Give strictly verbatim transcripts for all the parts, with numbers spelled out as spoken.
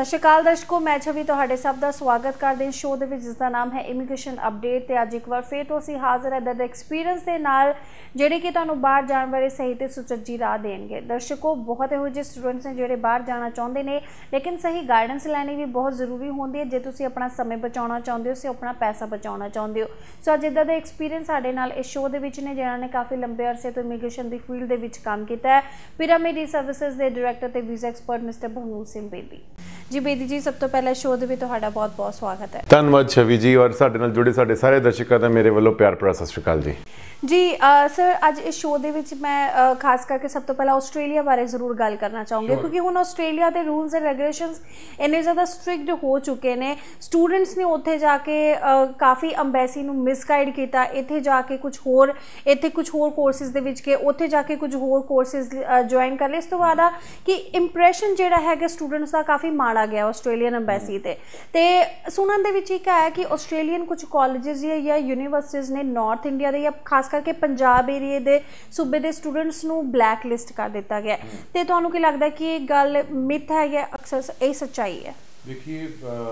सत श्री अकाल दर्शकों, मैं छवि तुहाडे सब का स्वागत करते हैं शो के जिसका नाम है इमीग्रेशन अपडेट। तो अज एक बार फिर तो असी हाजिर है इधर एक्सपीरियंस के नाल जिहड़े कि तुहानूं बाहर जाने बारे सही तो सुचज्जी राह देंगे। दर्शकों, बहुत इहो जिहे स्टूडेंट्स ने जिहड़े बाहर जाना चाहते हैं, लेकिन सही गाइडेंस लैनी भी बहुत जरूरी होंदी है। जे तुसीं अपना समय बचाना चाहते हो, तुसीं अपना पैसा बचाना चाहते हो। सो अज इधर के एक्सपीरियंस साडे नाल इस शो के विच ने जिन्हां ने काफ़ी लंबे अरसे तो इमीग्रेशन की फील्ड के विच काम किया है। पिरामिड ई सर्विसेज के डायरैक्टर ते visa expert mister Bhavnoor Singh Bedi ji. Bedi ji, सब तो पहले शो दे विच तुहाडा बहुत बहुत स्वागत है। धन्यवाद छवि जी, और साडे नाल जुड़े साडे सारे दर्शकों का मेरे वालों प्यार भरा सत श्री अकाल जी। जी आ, सर, अज इस शो दे विच मैं आ, खास करके सब तो पहले आस्ट्रेलिया बारे जरूर गल करना चाहूँगी, क्योंकि हुण आस्ट्रेलिया के रूल्स एंड रेगुलेशंस इन्ने ज़्यादा स्ट्रिक्ट हो चुके हैं। स्टूडेंट्स ने उत्थे जाके काफ़ी अंबैसी नूं मिसगाइड किया, इत्थे जाके कुछ होर इत्थे कुछ होर कोर्सिस दे विच के उत्थे जाके कुछ होर कोर्सिस ज्वाइन कर ले। इस तो बाद कि इंप्रैशन जिहड़ा है स्टूडेंट्स का काफ़ी माड़ा गया आस्ट्रेलियन अंबैसी ते ते सुनन दे विच एक है कि आस्ट्रेलियन कुछ कॉलेजेस या यूनीवर्सिटीज़ ने नॉर्थ इंडिया दे या खास करके पंजाब एरिए दे सूबे दे स्टूडेंट्स नूं ब्लैक लिस्ट कर दिता गया। तो तुहानूं की लगता है कि ये गल मिथ है या अक्सर ये सच्चाई है? देखिए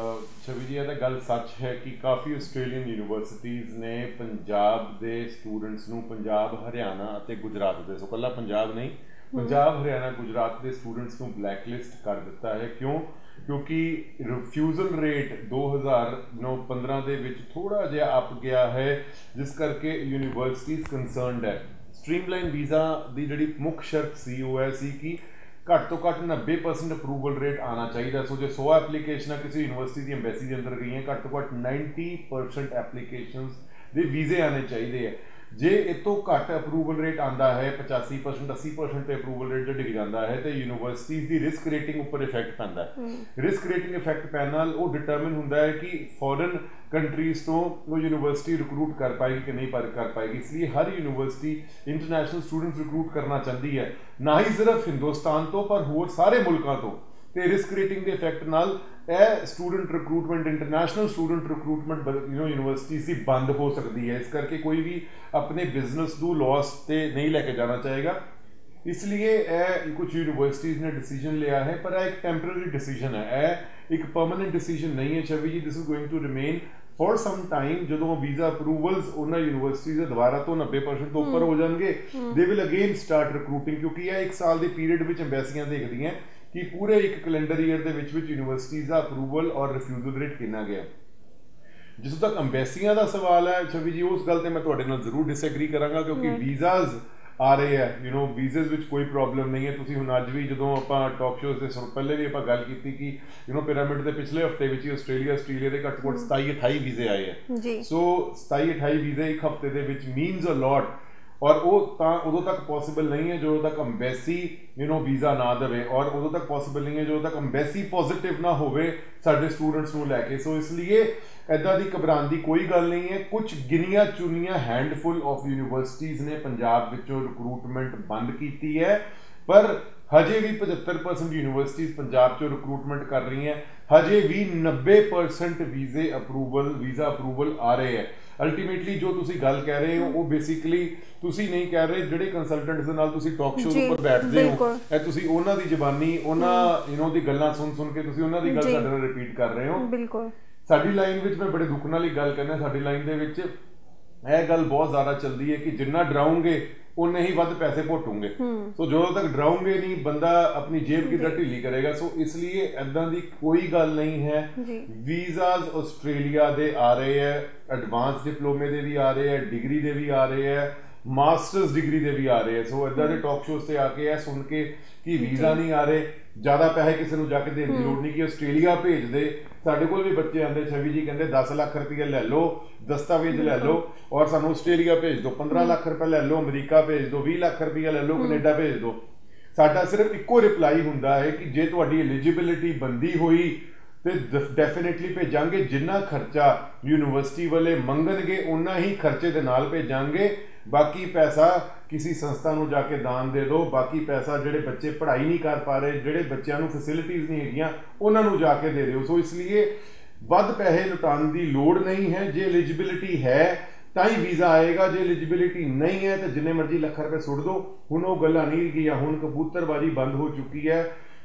छवि जी, यह गल सच है कि काफ़ी आस्ट्रेलियन यूनीवर्सिटीज़ ने पंजाब के स्टूडेंट्स नूं पंजाब हरियाणा और गुजरात के, सो कल्ला पंजाब नहीं, पंजाब हरियाणा गुजरात के स्टूडेंट्स नूं ब्लैक लिस्ट कर दिता है। क्यों? क्योंकि रिफ्यूजल रेट दो हज़ार नौ पंद्रह के विच थोड़ा जिहा अप गया है, जिस करके यूनीवर्सिटीज़ कंसर्नड है। स्ट्रीमलाइन वीज़ा की जिहड़ी मुख शर्त सी वो है सी कि घट तो घट नब्बे परसेंट अप्रूवल रेट आना चाहिए। सो जो सौ एप्लीकेशन किसी यूनीवर्सिटी की अंबैसी के अंदर गई हैं, घट तो घट नाइनटी परसेंट एप्लीकेशन के वीज़े आने चाहिए है। जे इतों घट अप्रूवल रेट आता है पचासी परसेंट अस्सी परसेंट अप्रूवल रेट जो डिग जाता है, तो यूनीवर्सिटीज़ की रिस्क रेटिंग उपर इफेक्ट पैंदा है। रिस्क रेटिंग इफेक्ट पैन नाल वो डिटरमिन होंदा है कि फॉरन कंट्रीज़ तो वो यूनीवर्सिटी रिक्रूट कर पाएगी कि नहीं कर पाएगी। इसलिए हर यूनीवर्सिटी इंटरनेशनल स्टूडेंट्स रिक्रूट करना चाहती है, ना ही सिर्फ हिंदुस्तान तो पर होर सारे मुल्कों तो। ते रिस्क रेटिंग के इफेक्ट नाल यह student recruitment international student recruitment you know university की बंद हो सकती है। इस करके कोई भी अपने बिजनेस को लॉस से नहीं लेके जाना चाहेगा। इसलिए यह कुछ यूनीवर्सिटीज़ ने डिसीजन लिया है, पर यह एक टैंपररी डिसीजन है, यह एक परमानेंट डिसीजन नहीं है Chhavi ji. This is going to remain for some time. जो वीज़ा अप्रूवल्स उन्होंने यूनीवर्सिटीज़ दोबारा तो नब्बे परसेंट तो उपर हो जाएंगे, they will again start recruiting, क्योंकि यह एक साल के पीरियड में अंबैसियां देखती हैं कि पूरे एक कैलेंडर ईयर के विच विच यूनीवर्सिटीज़ का अप्रूवल और रिफ्यूजल रेट कितना गया। जिसों तक अंबैसियां का सवाल है छवि जी, उस गल ते मैं तुहाडे नाल जरूर डिसएग्री करांगा, क्योंकि वीज़ाज आ रहे हैं, यू नो वीज़ेज विच कोई प्रॉब्लम नहीं है। तुसीं हुण अज भी जदों आपां टॉक शोज़ के पहले भी आपां गल कीती कि यू नो पिरामिड के पिछले हफ्ते विच आस्ट्रेलिया आस्ट्रेलिया के घट घट सताई अठाई वीज़े आए हैं। सो सताई अठाई वीज़े एक हफ्ते के विच मीनस अ लॉट, और वो उदों तक पॉसिबल नहीं है जो तक अंबैसी यू नो वीज़ा ना देवे, और उदों तक पॉसिबल नहीं है जो तक अंबैसी पॉजिटिव ना होवे साडे स्टूडेंट्स नूं लैके। सो इसलिए इदां दी घबराउण दी कोई गल नहीं है। कुछ गिनिया चुनिया हैंडफुल ऑफ यूनीवर्सिटीज़ ने पंजाब विचों रिक्रूटमेंट बंद की है, पर हजे भी पचहत्तर परसेंट यूनीवर्सिटीज़ पंजाब चो रिक्रूटमेंट कर रही हैं। हजे भी नब्बे परसेंट वीज़े अप्रूवल वीज़ा अप्रूवल आ रहे हैं। अल्टीमेटली जो तुसी गल कह रहे हो वो बेसिकली तुसी नहीं कह रहे, जिहड़े कंसलटेंट्स दे नाल तुसी टॉक शो उपर बैठदे हो, ए तुसी उन्हां दी ज़बानी उन्हां यू नो दी गल्लां सुन सुन के तुसी उन्हां दी गल साडे नाल रिपीट कर रहे हो। बिल्कुल साडी लाइन विच मैं बड़े दुख नाल ही गल करना, साडी लाइन दे विच यह गल बहुत ज़्यादा चलती है कि जिन्ना डराओगे उन्ने ही वध पैसे भोटोगे। सो जो तक डराओगे नहीं बंदा अपनी जेब की ढिली करेगा। सो इसलिए इदां दी कोई गल नहीं है। वीज़ाज आस्ट्रेलिया दे आ रहे हैं, एडवांस डिप्लोमे दे भी आ रहे हैं, डिग्री दे भी आ रहे हैं, मास्टर्स डिग्री दे भी आ रहे हैं। सो इदां दे टॉक शोज़ से आके यह सुन के कि वीज़ा नहीं आ रहे, ज़्यादा पैसे किसी को जाके देने की लोड़ नहीं कि आस्ट्रेलिया भेज दे। साडे कोल भी बच्चे आते छवि जी, कहते दस लाख रुपये ले लो, दस्तावेज ले लो और सानू आस्ट्रेलिया भेज दो, पंद्रह लाख रुपये ले लो, अमरीका भेज दो, बीस लाख रुपया ले लो, कनेडा भेज दो। साडा सिर्फ इक्को रिप्लाई हुंदा है कि जे तुहाडी एलिजिबिलिटी बंदी हुई तो डेफिनेटली भेजांगे, जिन्ना खर्चा यूनीवर्सिटी वाले मंगणगे उन्ना ही खर्चे दे नाल भेजांगे। बाकी पैसा किसी संस्था को जाके दान दे दो, बाकी पैसा जिहड़े बच्चे पढ़ाई नहीं कर पा रहे, जिहड़े बच्चों को फैसिलिटीज़ नहीं हैगियां उन्होंने जाके दे दो। सो इसलिए वध पैसे लुटाने की लोड़ नहीं है। जे एलिजिबिलिटी है तो ही वीज़ा आएगा, जे एलिजिबिलिटी नहीं है तो जिन्ने मर्जी लख रुपये सुट दो। हुण वो गल्लां नहीं गईयां, हुण कबूतरबाजी बंद हो चुकी है।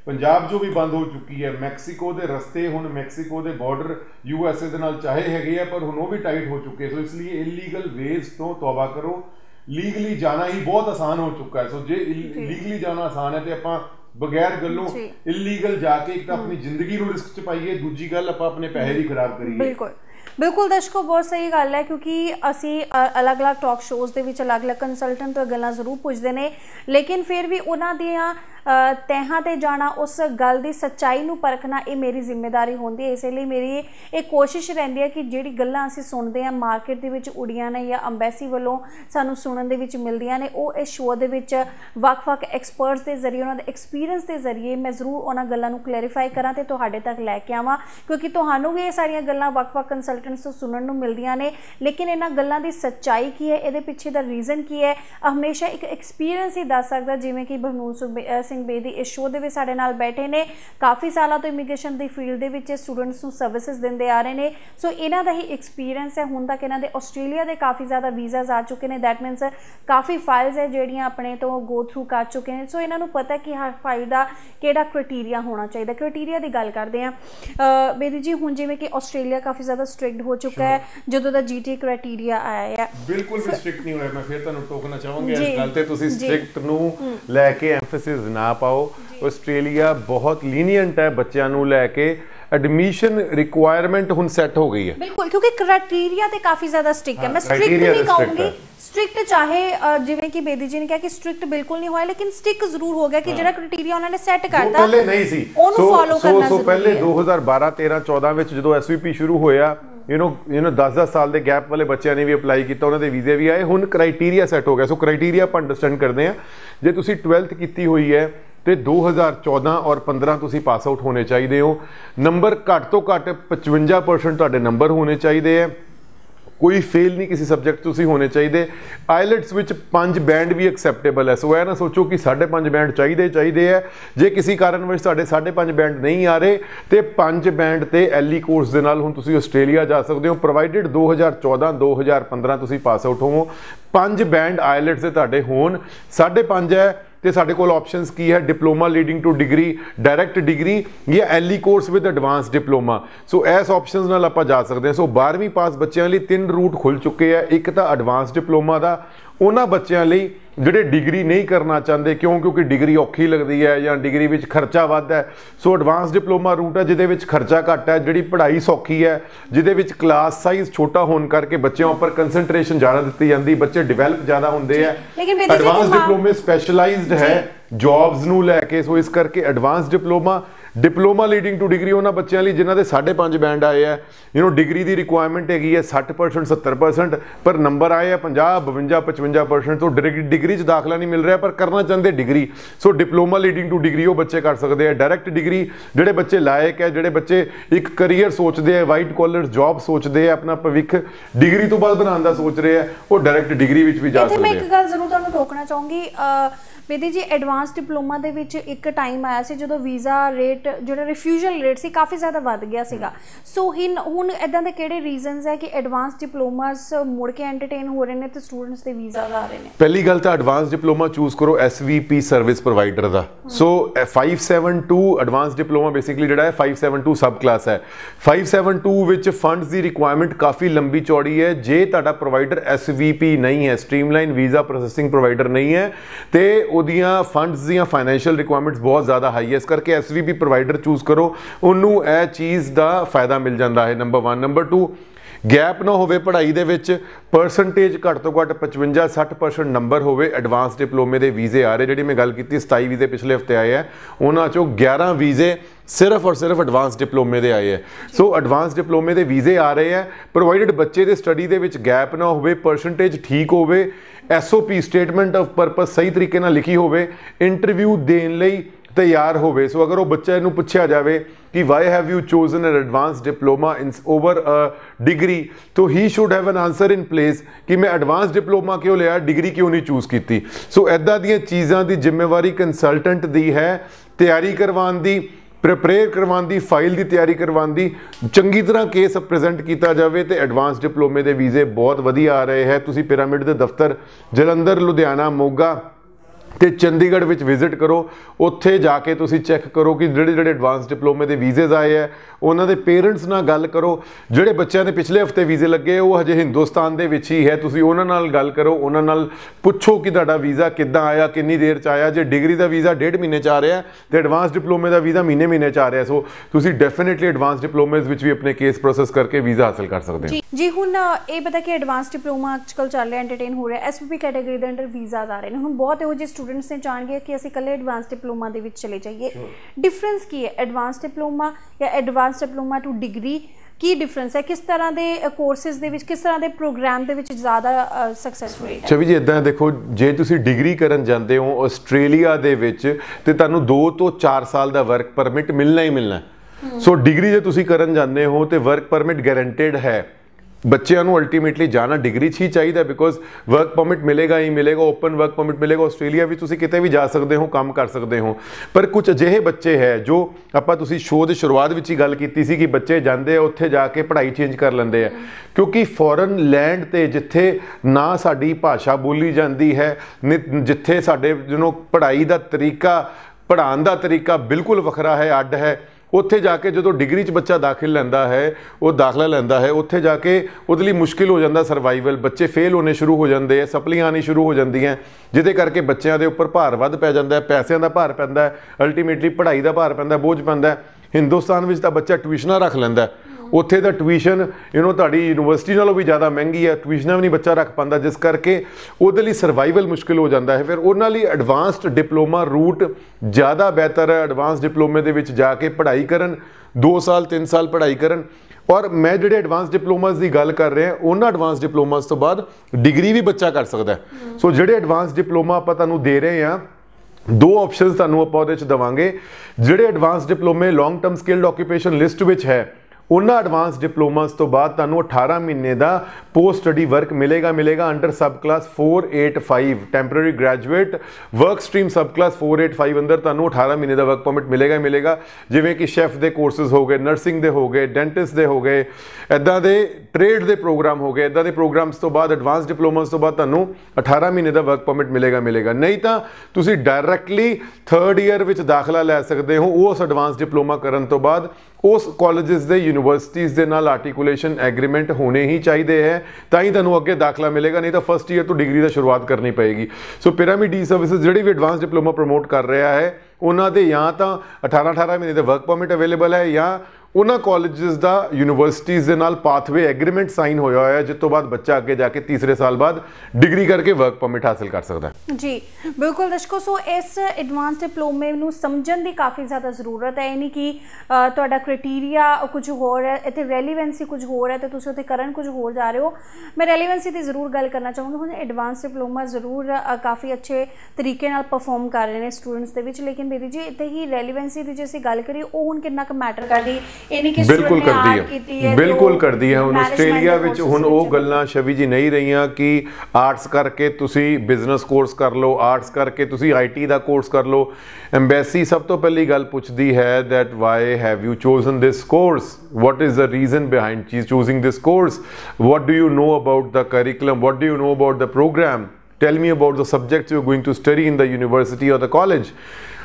पंजाब जो भी बंद हो चुकी है, मैक्सीको के रस्ते हुण मैक्सीको के बॉर्डर यूएसए के नाल चाहे हैगे आ पर हुण वो भी टाइट हो चुके। सो इसलिए इलीगल वेज तो तौबा करो, लीगली जाना ही बहुत आसान हो चुका है। सो जे लीगली जाना आसान है तो आपां बगैर गल्लों इलीगल जाके एक तो अपनी जिंदगी नूं रिस्क च पाइए, दूजी गल आपां अपने पैसे भी खराब करिए। बिल्कुल बिल्कुल दर्शकों, बहुत सही गल है क्योंकि असी अलग अलग टॉक शोज़ दे विच अलग अलग कंसलटेंट तो गल्लां जरूर पुछदे ने, लेकिन फिर भी उन्हां दियां तैहां ते जाना, उस गल की सच्चाई नूं परखना ये मेरी जिम्मेदारी होंदी है। इसलिए मेरी एक कोशिश रहिंदी है कि जिहड़ी गल्लां असीं सुणदे हैं मार्केट दे विच उड़ियां ने या अंबैसी वालों सानूं सुणन दे विच मिलदियां ने, वो इस शो दे विच वख-वख एक्सपर्ट्स के जरिए उन्हां दे एक्सपीरियंस के जरिए मैं जरूर उन्हां गल्लां नूं क्लैरीफाई करां ते तुहाडे तक लैके आवां, क्योंकि तुहानूं भी ये सारियां गल्लां वख-वख कंसलटेंट्स तो सुनन नूं मिलदियां ने, लेकिन इन्हां गल्लां दी सच्चाई की है, इहदे पिछे दा रीजन की है, हमेशा एक एक्सपीरियंस ही दस सकदा। जिवें कि बहनूर सिंह बेदी इस शो दे विच साडे नाल बैठे ने, काफ़ी सालों तो इमीग्रेशन की फील्ड दे विच स्टूडेंट्स नूं सर्विसिज दिंदे आ रहे हैं। सो इन्हां दा ही एक्सपीरियंस है। हुण तक इन्हां दे आस्ट्रेलिया दे काफ़ी ज़्यादा वीज़ाज आ चुके हैं, दैट मीनस काफ़ी फाइल्स है जिहड़ियां अपने तो गो थ्रू कर चुके हैं। सो इन्हां नूं पता कि हर फाइल का किहड़ा क्राइटेरिया होना चाहिए। क्राइटेरिया की गल करते हैं बेदी जी, हुण जिवें कि आस्ट्रेलिया काफ़ी ज़्यादा स्ट्रिक्ट हो चुका है जदों दा जीटी क्राइटेरिया आया है। बिल्कुल भी स्ट्रिक्ट नहीं होया। मैं फिर तुहानूं टोकना चाहांगा इस गल ते, तुसीं स्ट्रिक्ट नूं लैके एम्फेसिस ना पाओ। आस्ट्रेलिया बहुत लीनियंट है बच्चों नूं लैके, एडमिशन रिक्वायरमेंट हुण सैट हो गई है। बिल्कुल, क्योंकि क्राइटेरिया ते काफ़ी ज़्यादा स्ट्रिक्ट है। मैं स्ट्रिक्ट नहीं कहूँगी, स्ट्रिक्ट चाहे जिवें कि बेदी जी ने कहा कि स्ट्रिक्ट बिल्कुल नहीं होया, लेकिन स्टिक जरूर हो गया कि जिहड़ा क्राइटेरिया उन्होंने सैट करता पहले नहीं सी, ओनू फॉलो करना सो पहले दो हज़ार बारह तेरह चौदह विच जदों एसवीपी शुरू होया, यू नो यू नो दस दस साल के गैप वाले बच्चों ने भी अपलाई किया, उन्होंने वीजे भी आए। हुण क्राइटेरिया सैट हो गया। सो क्राइटेरिया आप अंडरस्टैंड करते हैं, जे तुसीं ट्वेल्थ की हुई है तो दो हज़ार चौदह और पंद्रह तुसीं पास आउट होने चाहिए हो। नंबर घट तो घट पचवंजा परसेंट तुहाडे नंबर होने चाहिए है, कोई फेल नहीं किसी सब्जैक्ट तुसीं होने चाहिए। आईलैट्स विच पांच बैंड भी एक्सैप्टेबल है। सो यह ना सोचो कि साढ़े पांच बैंड चाहिए चाहिए है। जे किसी कारणवश तुहाडे साढ़े पांच बैंड नहीं आ रहे तो पांच बैंड ते एली कोर्स दे नाल हुण तुसीं आस्ट्रेलिया जा सकते हो, प्रोवाइडेड दो हज़ार चौदह दो हज़ार पंद्रह तुसीं पास आउट होवो, पांच बैंड आईलैट्स दे तुहाडे होण। साढ़े पांच है तो साढ़े कोल ऑप्शंस की है, diploma leading to degree, direct degree या एली course with advance diploma. So इस ऑप्शंस नाल आपां जा सकते हैं। सो बारहवीं पास बच्चों लिए तीन रूट खुल चुके हैं। एक तो एडवांस डिप्लोमा का उन्होंने बच्चों लिए ਜਿਹੜੇ डिग्री नहीं करना चाहते, क्यों क्योंकि डिग्री औखी लगती है या डिग्री में खर्चा वध है। सो एडवांस डिप्लोमा रूट है जिहदे खर्चा घट है, जी पढ़ाई सौखी है, जिहदे क्लास साइज छोटा होने करके बच्चों उपर कंसनट्रेशन ज़्यादा दी जाती, बच्चे डिवेलप ज़्यादा होंगे है। एडवांस डिप्लोमे स्पैशलाइज्ड है जॉब्स नूं लैके। सो इस करके advance diploma diploma leading to degree उन्होंने बच्चों लिए जिन्हों के साढ़े पांच बैंड आए हैं, यू नो डिग्री की रिक्वायरमेंट हैगी है सठ परसेंट सत्तर परसेंट, पर नंबर आए हैं पंजाह बवंजा पचवंजा परसेंट। तो डिग्री च दाखला नहीं मिल रहा पर करना चाहते degree. So diploma leading to degree वो बच्चे कर सकते हैं। डायरैक्ट डिग्री जोड़े बच्चे लायक है, जोड़े बच्चे एक करियर सोचते हैं, वाइट कॉलर जॉब सोचते हैं, अपना भविख डिग्री तो बाद बनाने का सोच रहे हैं, वो डायरैक्ट डिग्री भी जा सकते हैं। मैं एक गल जरूर तुहानूं टोकना चाहूँगी बेदी जी, एडवांस डिप्लोमा दे विच एक टाइम आया सी जदों वीज़ा रेट जो रिफ्यूजल रेट सी काफ़ी ज़्यादा वध गया सीगा। सो हिन हुण इदां दे किहड़े रीजनस है कि एडवांस डिप्लोमास मुड़ के एंटरटेन हो रहे हैं तो स्टूडेंट्स दे वीज़ा आ रहे हैं? पहली गल तो एडवांस डिप्लोमा चूज करो S V P service provider का। So five seven two advance diploma basically जिहड़ा है five seven two sub class है। फाइव सैवन टू विच फंड्स की रिक्वायरमेंट काफ़ी लंबी चौड़ी है। जे तुहाडा प्रोवाइडर एस वी पी नहीं है, स्ट्रीमलाइन वीज़ा प्रोसैसिंग प्रोवाइडर नहीं है, तो ਉਹਦੀਆਂ फंड्स ਦੀਆਂ फाइनैशियल रिक्वायरमेंट्स बहुत ज़्यादा हाई है। इस करके S V P provider choose करो, उन्होंने यह चीज़ का फायदा मिल जाता है। Number one. Number two, gap ना होवे पढ़ाई दे विच, परसेंटेज घट तो घट पचवंजा सठ परसेंट नंबर होवे। एडवांस डिप्लोमे के वीजे आ रहे, जी मैं गल की सताई वीजे पिछले हफ्ते आए हैं, उन्होंने चो ग्यारह वीजे सिर्फ और सिर्फ एडवांस डिप्लोमे के आए हैं। सो एडवांस डिप्लोमे के वीजे आ रहे हैं, प्रोवाइडेड बच्चे के स्टडी के विच गैप ना होवे, परसेंटेज ठीक होवे, S O P statement of purpose सही तरीके नाल लिखी होवे, इंटरव्यू देने लई तैयार होवे। सो अगर वो बच्चे नूं पुछया जाए कि why have you chosen an advance diploma in over a degree, तो he should have an answer in place कि मैं एडवांस डिप्लोमा क्यों लिया, डिग्री क्यों नहीं चूज की। सो इदां दी चीज़ों की जिम्मेवारी कंसलटेंट दी है, तैयारी करवाने दी, प्रिपेयर करवाने दी, फाइल की तैयारी करवाने दी, चंगी तरह केस प्रेजेंट किया जाए तो एडवांस डिप्लोमे के वीजे बहुत वधिया आ रहे हैं। तुसीं पिरामिड के दफ्तर जलंधर, लुधियाना, मोगा, ਤੇ ਚੰਡੀਗੜ੍ਹ ਵਿੱਚ ਵਿਜ਼ਿਟ ਕਰੋ। ਉੱਥੇ ਜਾ ਕੇ ਤੁਸੀਂ ਚੈੱਕ ਕਰੋ ਕਿ ਜਿਹੜੇ ਜਿਹੜੇ ਐਡਵਾਂਸ ਡਿਪਲੋਮੇ ਦੇ ਵੀਜ਼ੇ ਆਏ ਹੈ ਉਹਨਾਂ ਦੇ ਪੇਰੈਂਟਸ ਨਾਲ ਗੱਲ ਕਰੋ। ਜਿਹੜੇ ਬੱਚਿਆਂ ਦੇ ਪਿਛਲੇ ਹਫਤੇ ਵੀਜ਼ੇ ਲੱਗੇ ਉਹ ਹਜੇ ਹਿੰਦੁਸਤਾਨ ਦੇ ਵਿੱਚ ਹੀ ਹੈ, ਤੁਸੀਂ ਉਹਨਾਂ ਨਾਲ ਗੱਲ ਕਰੋ, ਉਹਨਾਂ ਨਾਲ ਪੁੱਛੋ ਕਿ ਤੁਹਾਡਾ ਵੀਜ਼ਾ ਕਿੱਦਾਂ ਆਇਆ, ਕਿੰਨੀ ਦੇਰ 'ਚ ਆਇਆ। ਜੇ ਡਿਗਰੀ ਦਾ ਵੀਜ਼ਾ ਡੇਢ ਮਹੀਨੇ 'ਚ ਆ ਰਿਹਾ ਤੇ ਐਡਵਾਂਸ ਡਿਪਲੋਮੇ ਦਾ ਵੀਜ਼ਾ ਮਹੀਨੇ ਮਹੀਨੇ 'ਚ ਆ ਰਿਹਾ। ਸੋ ਤੁਸੀਂ ਡੈਫੀਨੇਟਲੀ ਐਡਵਾਂਸ ਡਿਪਲੋਮੇਜ਼ ਵਿੱਚ ਵੀ ਆਪਣੇ ਕੇਸ ਪ੍ਰੋਸੈਸ ਕਰਕੇ ਵੀਜ਼ਾ ਹਾਸਲ ਕਰ ਸਕਦੇ ਹੋ। ਜੀ ਹੁਣ ਇਹ ਪਤਾ ਕਿ ਐਡਵਾਂਸ ਡਿਪਲੋਮਾ ਅੱਜਕੱਲ ਚੱਲ ਰਿਹਾ, ਐਂਟਰਟੇਨ ਹੋ ਰਿਹਾ, ਐਸਪੀਪੀ ਕੈਟਾਗਰੀ ਦੇ ਅੰਡਰ ਵੀਜ਼ਾਸ ਆ ਰਹੇ ਨੇ। ਹੁਣ ਬਹੁਤ ਇਹੋ ਜਿਹੇ ਸਟੂਡੈਂਟਸ ਨੇ ਚਾਹਣਗੇ ਕਿ ਅਸੀਂ ਇਕੱਲੇ ਐਡਵਾਂਸ ਡਿਪਲੋਮਾ ਦੇ ਵਿੱਚ ਚਲੇ ਜਾਈਏ। ਡਿਫਰੈਂਸ ਕੀ ਹੈ ਐਡਵਾਂਸ ਡਿਪਲੋਮਾ ਜਾਂ ਐਡਵਾਂਸ ਡਿਪਲੋਮਾ ਟੂ ਡਿਗਰੀ? ਕੀ ਡਿਫਰੈਂਸ ਹੈ? ਕਿਸ ਤਰ੍ਹਾਂ ਦੇ ਕੋਰਸਿਸ ਦੇ ਵਿੱਚ, ਕਿਸ ਤਰ੍ਹਾਂ ਦੇ ਪ੍ਰੋਗਰਾਮ ਦੇ ਵਿੱਚ ਜ਼ਿਆਦਾ ਸਕਸੈਸਫੁਲ ਹੈ? ਛਵੀ ਜੀ ਇੱਦਾਂ ਦੇਖੋ, ਜੇ ਤੁਸੀਂ ਡਿਗਰੀ ਕਰਨ ਜਾਂਦੇ ਹੋ ਆਸਟ੍ਰੇਲੀਆ ਦੇ ਵਿੱਚ ਤੇ ਤੁਹਾਨੂੰ ਦੋ ਤੋਂ ਚਾਰ ਸਾਲ ਦਾ ਵਰਕ ਪਰਮਿਟ ਮਿਲਣਾ ਹੀ ਮਿਲਣਾ। ਸੋ ਡਿਗਰੀ ਜੇ ਤੁਸੀਂ ਕਰਨ ਜਾਂਦੇ ਹੋ ਤੇ ਵਰਕ ਪਰਮਿਟ ਗਾਰੰਟੀਡ ਹੈ। ਬੱਚਿਆਂ ਨੂੰ ਅਲਟੀਮੇਟਲੀ ਜਾਣਾ ਡਿਗਰੀ 'ਚ ਹੀ ਚਾਹੀਦਾ, ਬਿਕੋਜ਼ ਵਰਕ ਪਰਮਿਟ ਮਿਲੇਗਾ ਹੀ ਮਿਲੇਗਾ, ਓਪਨ ਵਰਕ ਪਰਮਿਟ ਮਿਲੇਗਾ। ਆਸਟ੍ਰੇਲੀਆ ਵਿੱਚ ਤੁਸੀਂ ਕਿਤੇ ਵੀ ਜਾ ਸਕਦੇ ਹੋ, ਕੰਮ ਕਰ ਸਕਦੇ ਹੋ। ਪਰ ਕੁਝ ਅਜਿਹੇ ਬੱਚੇ ਹੈ ਜੋ ਆਪਾਂ ਤੁਸੀਂ ਸ਼ੋਅ ਦੀ ਸ਼ੁਰੂਆਤ ਵਿੱਚ ਹੀ ਗੱਲ ਕੀਤੀ ਸੀ ਕਿ ਬੱਚੇ ਜਾਂਦੇ ਆ ਉੱਥੇ ਜਾ ਕੇ ਪੜ੍ਹਾਈ ਚੇਂਜ ਕਰ ਲੈਂਦੇ ਆ, ਕਿਉਂਕਿ ਫੋਰਨ ਲੈਂਡ ਤੇ ਜਿੱਥੇ ਨਾ ਸਾਡੀ ਭਾਸ਼ਾ ਬੋਲੀ ਜਾਂਦੀ ਹੈ, ਜਿੱਥੇ ਸਾਡੇ ਜਿਹਨੂੰ ਪੜ੍ਹਾਈ ਦਾ ਤਰੀਕਾ, ਪੜ੍ਹਾਉਣ ਦਾ ਤਰੀਕਾ ਬਿਲਕੁਲ ਵੱਖਰਾ ਹੈ, ਅੱਡ ਹੈ। ਉੱਥੇ ਜਾ ਕੇ ਜਦੋਂ ਡਿਗਰੀ 'ਚ ਬੱਚਾ ਦਾਖਲ ਲੈਂਦਾ ਹੈ, ਉਹ ਦਾਖਲਾ ਲੈਂਦਾ ਹੈ, ਉੱਥੇ ਜਾ ਕੇ ਉਹਦੇ ਲਈ ਮੁਸ਼ਕਿਲ ਹੋ ਜਾਂਦਾ ਸਰਵਾਈਵਲ। ਬੱਚੇ ਫੇਲ ਹੋਣੇ ਸ਼ੁਰੂ ਹੋ ਜਾਂਦੇ ਆ, ਸਪਲੀਆਂ ਆਉਣੀ ਸ਼ੁਰੂ ਹੋ ਜਾਂਦੀਆਂ, ਜਿਹਦੇ ਕਰਕੇ ਬੱਚਿਆਂ ਦੇ ਉੱਪਰ ਭਾਰ ਵੱਧ ਪੈ ਜਾਂਦਾ ਹੈ, ਪੈਸਿਆਂ ਦਾ ਭਾਰ ਪੈਂਦਾ ਹੈ, ਅਲਟੀਮੇਟਲੀ ਪੜ੍ਹਾਈ ਦਾ ਭਾਰ ਪੈਂਦਾ, ਬੋਝ ਪੈਂਦਾ। ਹਿੰਦੁਸਤਾਨ ਵਿੱਚ ਤਾਂ ਬੱਚਾ ਟਿਊਸ਼ਨਾਂ ਰੱਖ ਲੈਂਦਾ, ਉੱਥੇ ਦਾ ਟਿਊਸ਼ਨ ਯੂ ਨੋ ਤੁਹਾਡੀ ਯੂਨੀਵਰਸਿਟੀ ਨਾਲੋਂ ਵੀ ਜ਼ਿਆਦਾ ਮਹਿੰਗੀ ਹੈ, ਟਿਊਸ਼ਨਾਂ ਵੀ ਨਹੀਂ ਬੱਚਾ ਰੱਖ ਪਾਉਂਦਾ, ਜਿਸ ਕਰਕੇ ਉਹਦੇ ਲਈ ਸਰਵਾਈਵਲ ਮੁਸ਼ਕਿਲ ਹੋ ਜਾਂਦਾ ਹੈ। ਫਿਰ ਉਹਨਾਂ ਲਈ ਐਡਵਾਂਸਡ ਡਿਪਲੋਮਾ ਰੂਟ ਜ਼ਿਆਦਾ ਬਿਹਤਰ ਹੈ। ਐਡਵਾਂਸ ਡਿਪਲੋਮੇ ਦੇ ਵਿੱਚ ਜਾ ਕੇ ਪੜ੍ਹਾਈ ਕਰਨ, ਦੋ ਸਾਲ ਤਿੰਨ ਸਾਲ ਪੜ੍ਹਾਈ ਕਰਨ। ਔਰ ਮੈਂ ਜਿਹੜੇ ਐਡਵਾਂਸ ਡਿਪਲੋਮਾਸ ਦੀ ਗੱਲ ਕਰ ਰਿਹਾ, ਉਹਨਾਂ ਐਡਵਾਂਸ ਡਿਪਲੋਮਾਸ ਤੋਂ ਬਾਅਦ ਡਿਗਰੀ ਵੀ ਬੱਚਾ ਕਰ ਸਕਦਾ। ਸੋ ਜਿਹੜੇ ਐਡਵਾਂਸ ਡਿਪਲੋਮਾ ਆਪਾਂ ਤੁਹਾਨੂੰ ਦੇ ਰਹੇ ਹਾਂ, ਦੋ ਆਪਸ਼ਨਸ ਤੁਹਾਨੂੰ ਆਪਾਂ ਉਹਦੇ 'ਚ ਦੇਵਾਂਗੇ। ਜਿਹੜੇ ਐਡਵਾਂਸ ਡਿਪਲੋਮੇ long term skilled occupation list ਵਿੱਚ ਹੈ, ਉਹਨਾਂ ਐਡਵਾਂਸ ਡਿਪਲੋਮਾਸ ਤੋਂ ਬਾਅਦ ਤੁਹਾਨੂੰ ਅਠਾਰਾਂ ਮਹੀਨੇ ਦਾ ਪੋਸਟ ਸਟੱਡੀ ਵਰਕ ਮਿਲੇਗਾ ਮਿਲੇਗਾ ਅੰਡਰ ਸਬ ਕਲਾਸ ਚਾਰ ਸੌ ਪਚਾਸੀ temporary graduate work stream sub class ਚਾਰ ਸੌ ਪਚਾਸੀ ਅੰਦਰ ਤੁਹਾਨੂੰ ਅਠਾਰਾਂ ਮਹੀਨੇ ਦਾ ਵਰਕ ਪਰਮਿਟ ਮਿਲੇਗਾ ਮਿਲੇਗਾ ਜਿਵੇਂ ਕਿ ਸ਼ੈਫ ਦੇ ਕੋਰਸਿਸ ਹੋ ਗਏ, ਨਰਸਿੰਗ ਦੇ ਹੋ ਗਏ, ਡੈਂਟਿਸਟ ਦੇ ਹੋ ਗਏ, ਇੱਦਾਂ ਦੇ ਟ੍ਰੇਡ ਦੇ ਪ੍ਰੋਗਰਾਮ ਹੋ ਗਏ। ਇੱਦਾਂ ਦੇ ਪ੍ਰੋਗਰਾਮਸ ਤੋਂ ਬਾਅਦ ਐਡਵਾਂਸ ਡਿਪਲੋਮਾਸ ਤੋਂ ਬਾਅਦ ਤੁਹਾਨੂੰ ਅਠਾਰਾਂ ਮਹੀਨੇ ਦਾ ਵਰਕ ਪਰਮਿਟ ਮਿਲੇਗਾ ਮਿਲੇਗਾ ਨਹੀਂ ਤਾਂ ਤੁਸੀਂ ਡਾਇਰੈਕਟਲੀ ਥਰਡ ਈਅਰ ਵਿੱਚ ਦਾਖਲਾ ਲੈ ਸਕਦੇ ਹੋ। ਉਸ ਐਡਵਾਂਸ ਡਿਪਲੋਮਾ ਕਰਨ ਤੋਂ ਬਾਅਦ ਉਸ ਕਾਲਜਸ ਦੇ ਯੂਨੀਵਰਸਿਟੀਜ਼ ਦੇ ਨਾਲ ਆਰਟੀਕੂਲੇਸ਼ਨ ਐਗਰੀਮੈਂਟ ਹੋਣੇ ਹੀ ਚਾਹੀਦੇ ਹੈ, ਤਾਂ ਹੀ ਤੁਹਾਨੂੰ ਅੱਗੇ ਦਾਖਲਾ ਮਿਲੇਗਾ, ਨਹੀਂ ਤਾਂ ਫਸਟ ਈਅਰ ਤੋਂ ਡਿਗਰੀ ਦਾ ਸ਼ੁਰੂਆਤ ਕਰਨੀ ਪਏਗੀ। ਸੋ ਪਿਰਾਮਿਡ ਈ ਸਰਵਿਸਿਜ਼ ਜਿਹੜੇ ਵੀ ਐਡਵਾਂਸ ਡਿਪਲੋਮਾ ਪ੍ਰਮੋਟ ਕਰ ਰਿਹਾ ਹੈ, ਉਹਨਾਂ ਦੇ ਜਾਂ ਤਾਂ ਅਠਾਰਾਂ ਅਠਾਰਾਂ ਮਹੀਨੇ ਦਾ ਵਰਕ ਪਰਮਿਟ ਅਵੇਲੇਬਲ ਹੈ, ਜਾਂ ਉਹਨਾਂ ਕਾਲਜਸ ਦਾ ਯੂਨੀਵਰਸਿਟੀਜ਼ ਦੇ ਨਾਲ ਪਾਥਵੇ ਐਗਰੀਮੈਂਟ ਸਾਈਨ ਹੋਇਆ ਹੋਇਆ ਹੈ, ਜਿਸ ਤੋਂ ਬਾਅਦ ਬੱਚਾ ਅੱਗੇ ਜਾ ਕੇ ਤੀਸਰੇ ਸਾਲ ਬਾਅਦ ਡਿਗਰੀ ਕਰਕੇ ਵਰਕ ਪਰਮਿਟ ਹਾਸਲ ਕਰ ਸਕਦਾ ਹੈ। ਜੀ ਬਿਲਕੁਲ ਦਰਸ਼ਕੋ, ਸੋ ਇਸ ਐਡਵਾਂਸ ਡਿਪਲੋਮੇ ਨੂੰ ਸਮਝਣ ਦੀ ਕਾਫੀ ਜ਼ਿਆਦਾ ਜ਼ਰੂਰਤ ਹੈ। ਇਹ ਨਹੀਂ ਕਿ ਤੁਹਾਡਾ ਕ੍ਰਾਈਟੀਰੀਆ ਕੁਝ ਹੋਰ ਹੈ, ਇੱਥੇ ਰੈਲੀਵੈਂਸੀ ਕੁਝ ਹੋਰ ਹੈ ਤੇ ਤੁਸੀਂ ਉੱਥੇ ਕਰਨ ਕੁਝ ਹੋਰ ਜਾ ਰਹੇ ਹੋ। ਮੈਂ ਰੈਲੀਵੈਂਸੀ ਦੀ ਜ਼ਰੂਰ ਗੱਲ ਕਰਨਾ ਚਾਹੂੰਗੀ। ਹੁਣ ਐਡਵਾਂਸ ਡਿਪਲੋਮਾ ਜ਼ਰੂਰ ਕਾਫੀ ਅੱਛੇ ਤਰੀਕੇ ਨਾਲ ਪਰਫਾਰਮ ਕਰ ਰਹੇ ਨੇ ਸਟੂਡੈਂਟਸ ਦੇ ਵਿੱਚ, ਲੇਕਿਨ ਬੇਦੀ ਜੀ ਇੱਥੇ ਹੀ ਰੈਲੀਵੈਂਸੀ ਦੀ ਜੇ ਅਸੀਂ ਗੱਲ ਕਰੀਏ, ਉਹ ਹੁਣ ਕਿੰਨਾ ਕੁ ਮੈਟਰ ਕਰਦੀ? ਬਿਲਕੁਲ ਕਰਦੀ ਹੈ, ਬਿਲਕੁਲ ਕਰਦੀ ਹੈ। ਹੁਣ ਆਸਟ੍ਰੇਲੀਆ ਵਿੱਚ ਹੁਣ ਉਹ ਗੱਲਾਂ ਸ਼ਵੀ ਜੀ ਨਹੀਂ ਰਹੀਆਂ ਕਿ ਆਰਟਸ ਕਰਕੇ ਤੁਸੀਂ ਬਿਜ਼ਨਸ ਕੋਰਸ ਕਰ ਲਓ, ਆਰਟਸ ਕਰਕੇ ਤੁਸੀਂ ਆਈਟੀ ਦਾ ਕੋਰਸ ਕਰ ਲਓ। ਐਮਬੈਸੀ ਸਭ ਤੋਂ ਪਹਿਲੀ ਗੱਲ ਪੁੱਛਦੀ ਹੈ that why have you chosen this course, what is the reason behind choosing this course, what do you know about the curriculum, what do you know about the program, tell me about the subjects you're going to study in the university or the college।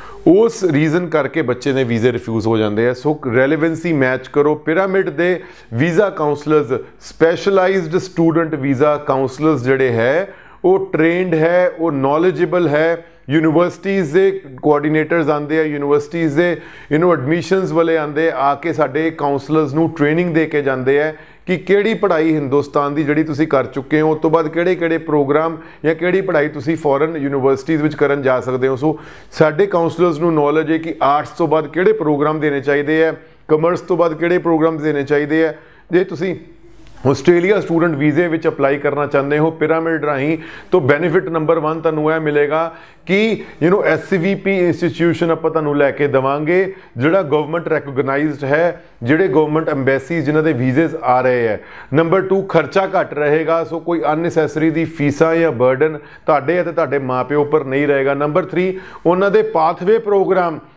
ਉਸ reason ਕਰਕੇ ਬੱਚੇ ਨੇ ਵੀਜ਼ੇ refuse ਹੋ ਜਾਂਦੇ ਆ। So relevancy match ਕਰੋ। Pyramid ਦੇ visa counsellors, specialised student visa counsellors ਜਿਹੜੇ ਹੈ ਉਹ ਟ੍ਰੇਨਡ ਹੈ, ਉਹ ਨੌਲੇਜੇਬਲ ਹੈ। ਯੂਨੀਵਰਸਿਟੀਜ਼ ਦੇ ਕੋਆਰਡੀਨੇਟਰਸ ਆਉਂਦੇ ਆ, ਯੂਨੀਵਰਸਿਟੀਜ਼ ਦੇ ਯੂ ਨੋ ਐਡਮਿਸ਼ਨਸ ਵਾਲੇ ਆਉਂਦੇ ਆ ਕੇ ਸਾਡੇ ਕਾਉਂਸਲਰਸ ਨੂੰ ਟ੍ਰੇਨਿੰਗ ਦੇ ਕੇ ਜਾਂਦੇ ਆ ਕਿ ਕਿਹੜੀ ਪੜ੍ਹਾਈ ਹਿੰਦੁਸਤਾਨ ਦੀ ਜਿਹੜੀ ਤੁਸੀਂ ਕਰ ਚੁੱਕੇ ਹੋ, ਉਸ ਤੋਂ ਬਾਅਦ ਕਿਹੜੇ ਕਿਹੜੇ ਪ੍ਰੋਗਰਾਮ ਜਾਂ ਕਿਹੜੀ ਪੜ੍ਹਾਈ ਤੁਸੀਂ ਫੋਰਨ ਯੂਨੀਵਰਸਿਟੀਜ਼ ਵਿੱਚ ਕਰਨ ਜਾ ਸਕਦੇ ਹੋ। ਸੋ ਸਾਡੇ ਕਾਉਂਸਲਰਸ ਨੂੰ ਨੌਲੇਜ ਹੈ ਕਿ ਆਰਟਸ ਤੋਂ ਬਾਅਦ ਕਿਹੜੇ ਪ੍ਰੋਗਰਾਮ ਦੇਣੇ ਚਾਹੀਦੇ ਹੈ, ਕਮਰਸ ਤੋਂ ਬਾਅਦ ਕਿਹੜੇ ਪ੍ਰੋਗਰਾਮ ਦੇਣੇ ਚਾਹੀਦੇ ਹੈ। ਜੇ ਤੁਸੀਂ ਆਸਟ੍ਰੇਲੀਆ ਸਟੂਡੈਂਟ ਵੀਜ਼ੇ ਵਿੱਚ ਅਪਲਾਈ ਕਰਨਾ ਚਾਹੁੰਦੇ ਹੋ ਪਿਰਾਮਿਡ ਰਾਹੀਂ, ਤਾਂ ਬੈਨੀਫਿਟ ਨੰਬਰ ਵਨ ਤੁਹਾਨੂੰ ਇਹ ਮਿਲੇਗਾ ਕਿ you know S C V P institution ਆਪਾਂ ਤੁਹਾਨੂੰ ਲੈ ਕੇ ਦੇਵਾਂਗੇ, ਜਿਹੜਾ ਗਵਰਨਮੈਂਟ ਰੈਕੋਗਨਾਈਜ਼ਡ ਹੈ, ਜਿਹੜੇ ਗਵਰਨਮੈਂਟ ਐਮਬੈਸੀਜ਼ ਜਿਨ੍ਹਾਂ ਦੇ ਵੀਜ਼ੇਜ਼ ਆ ਰਹੇ ਹੈ। ਨੰਬਰ ਟੂ, ਖਰਚਾ ਘੱਟ ਰਹੇਗਾ, ਸੋ ਕੋਈ ਅਨਨੈਸੈਸਰੀ ਦੀ ਫੀਸਾਂ ਜਾਂ ਬਰਡਨ ਤੁਹਾਡੇ ਅਤੇ ਤੁਹਾਡੇ ਮਾਂ ਪਿਓ ਉੱਪਰ ਨਹੀਂ ਰਹੇਗਾ। ਨੰਬਰ ਥਰੀ, ਉਹਨਾਂ ਦੇ ਪਾਥਵੇ ਪ੍ਰੋਗਰਾਮ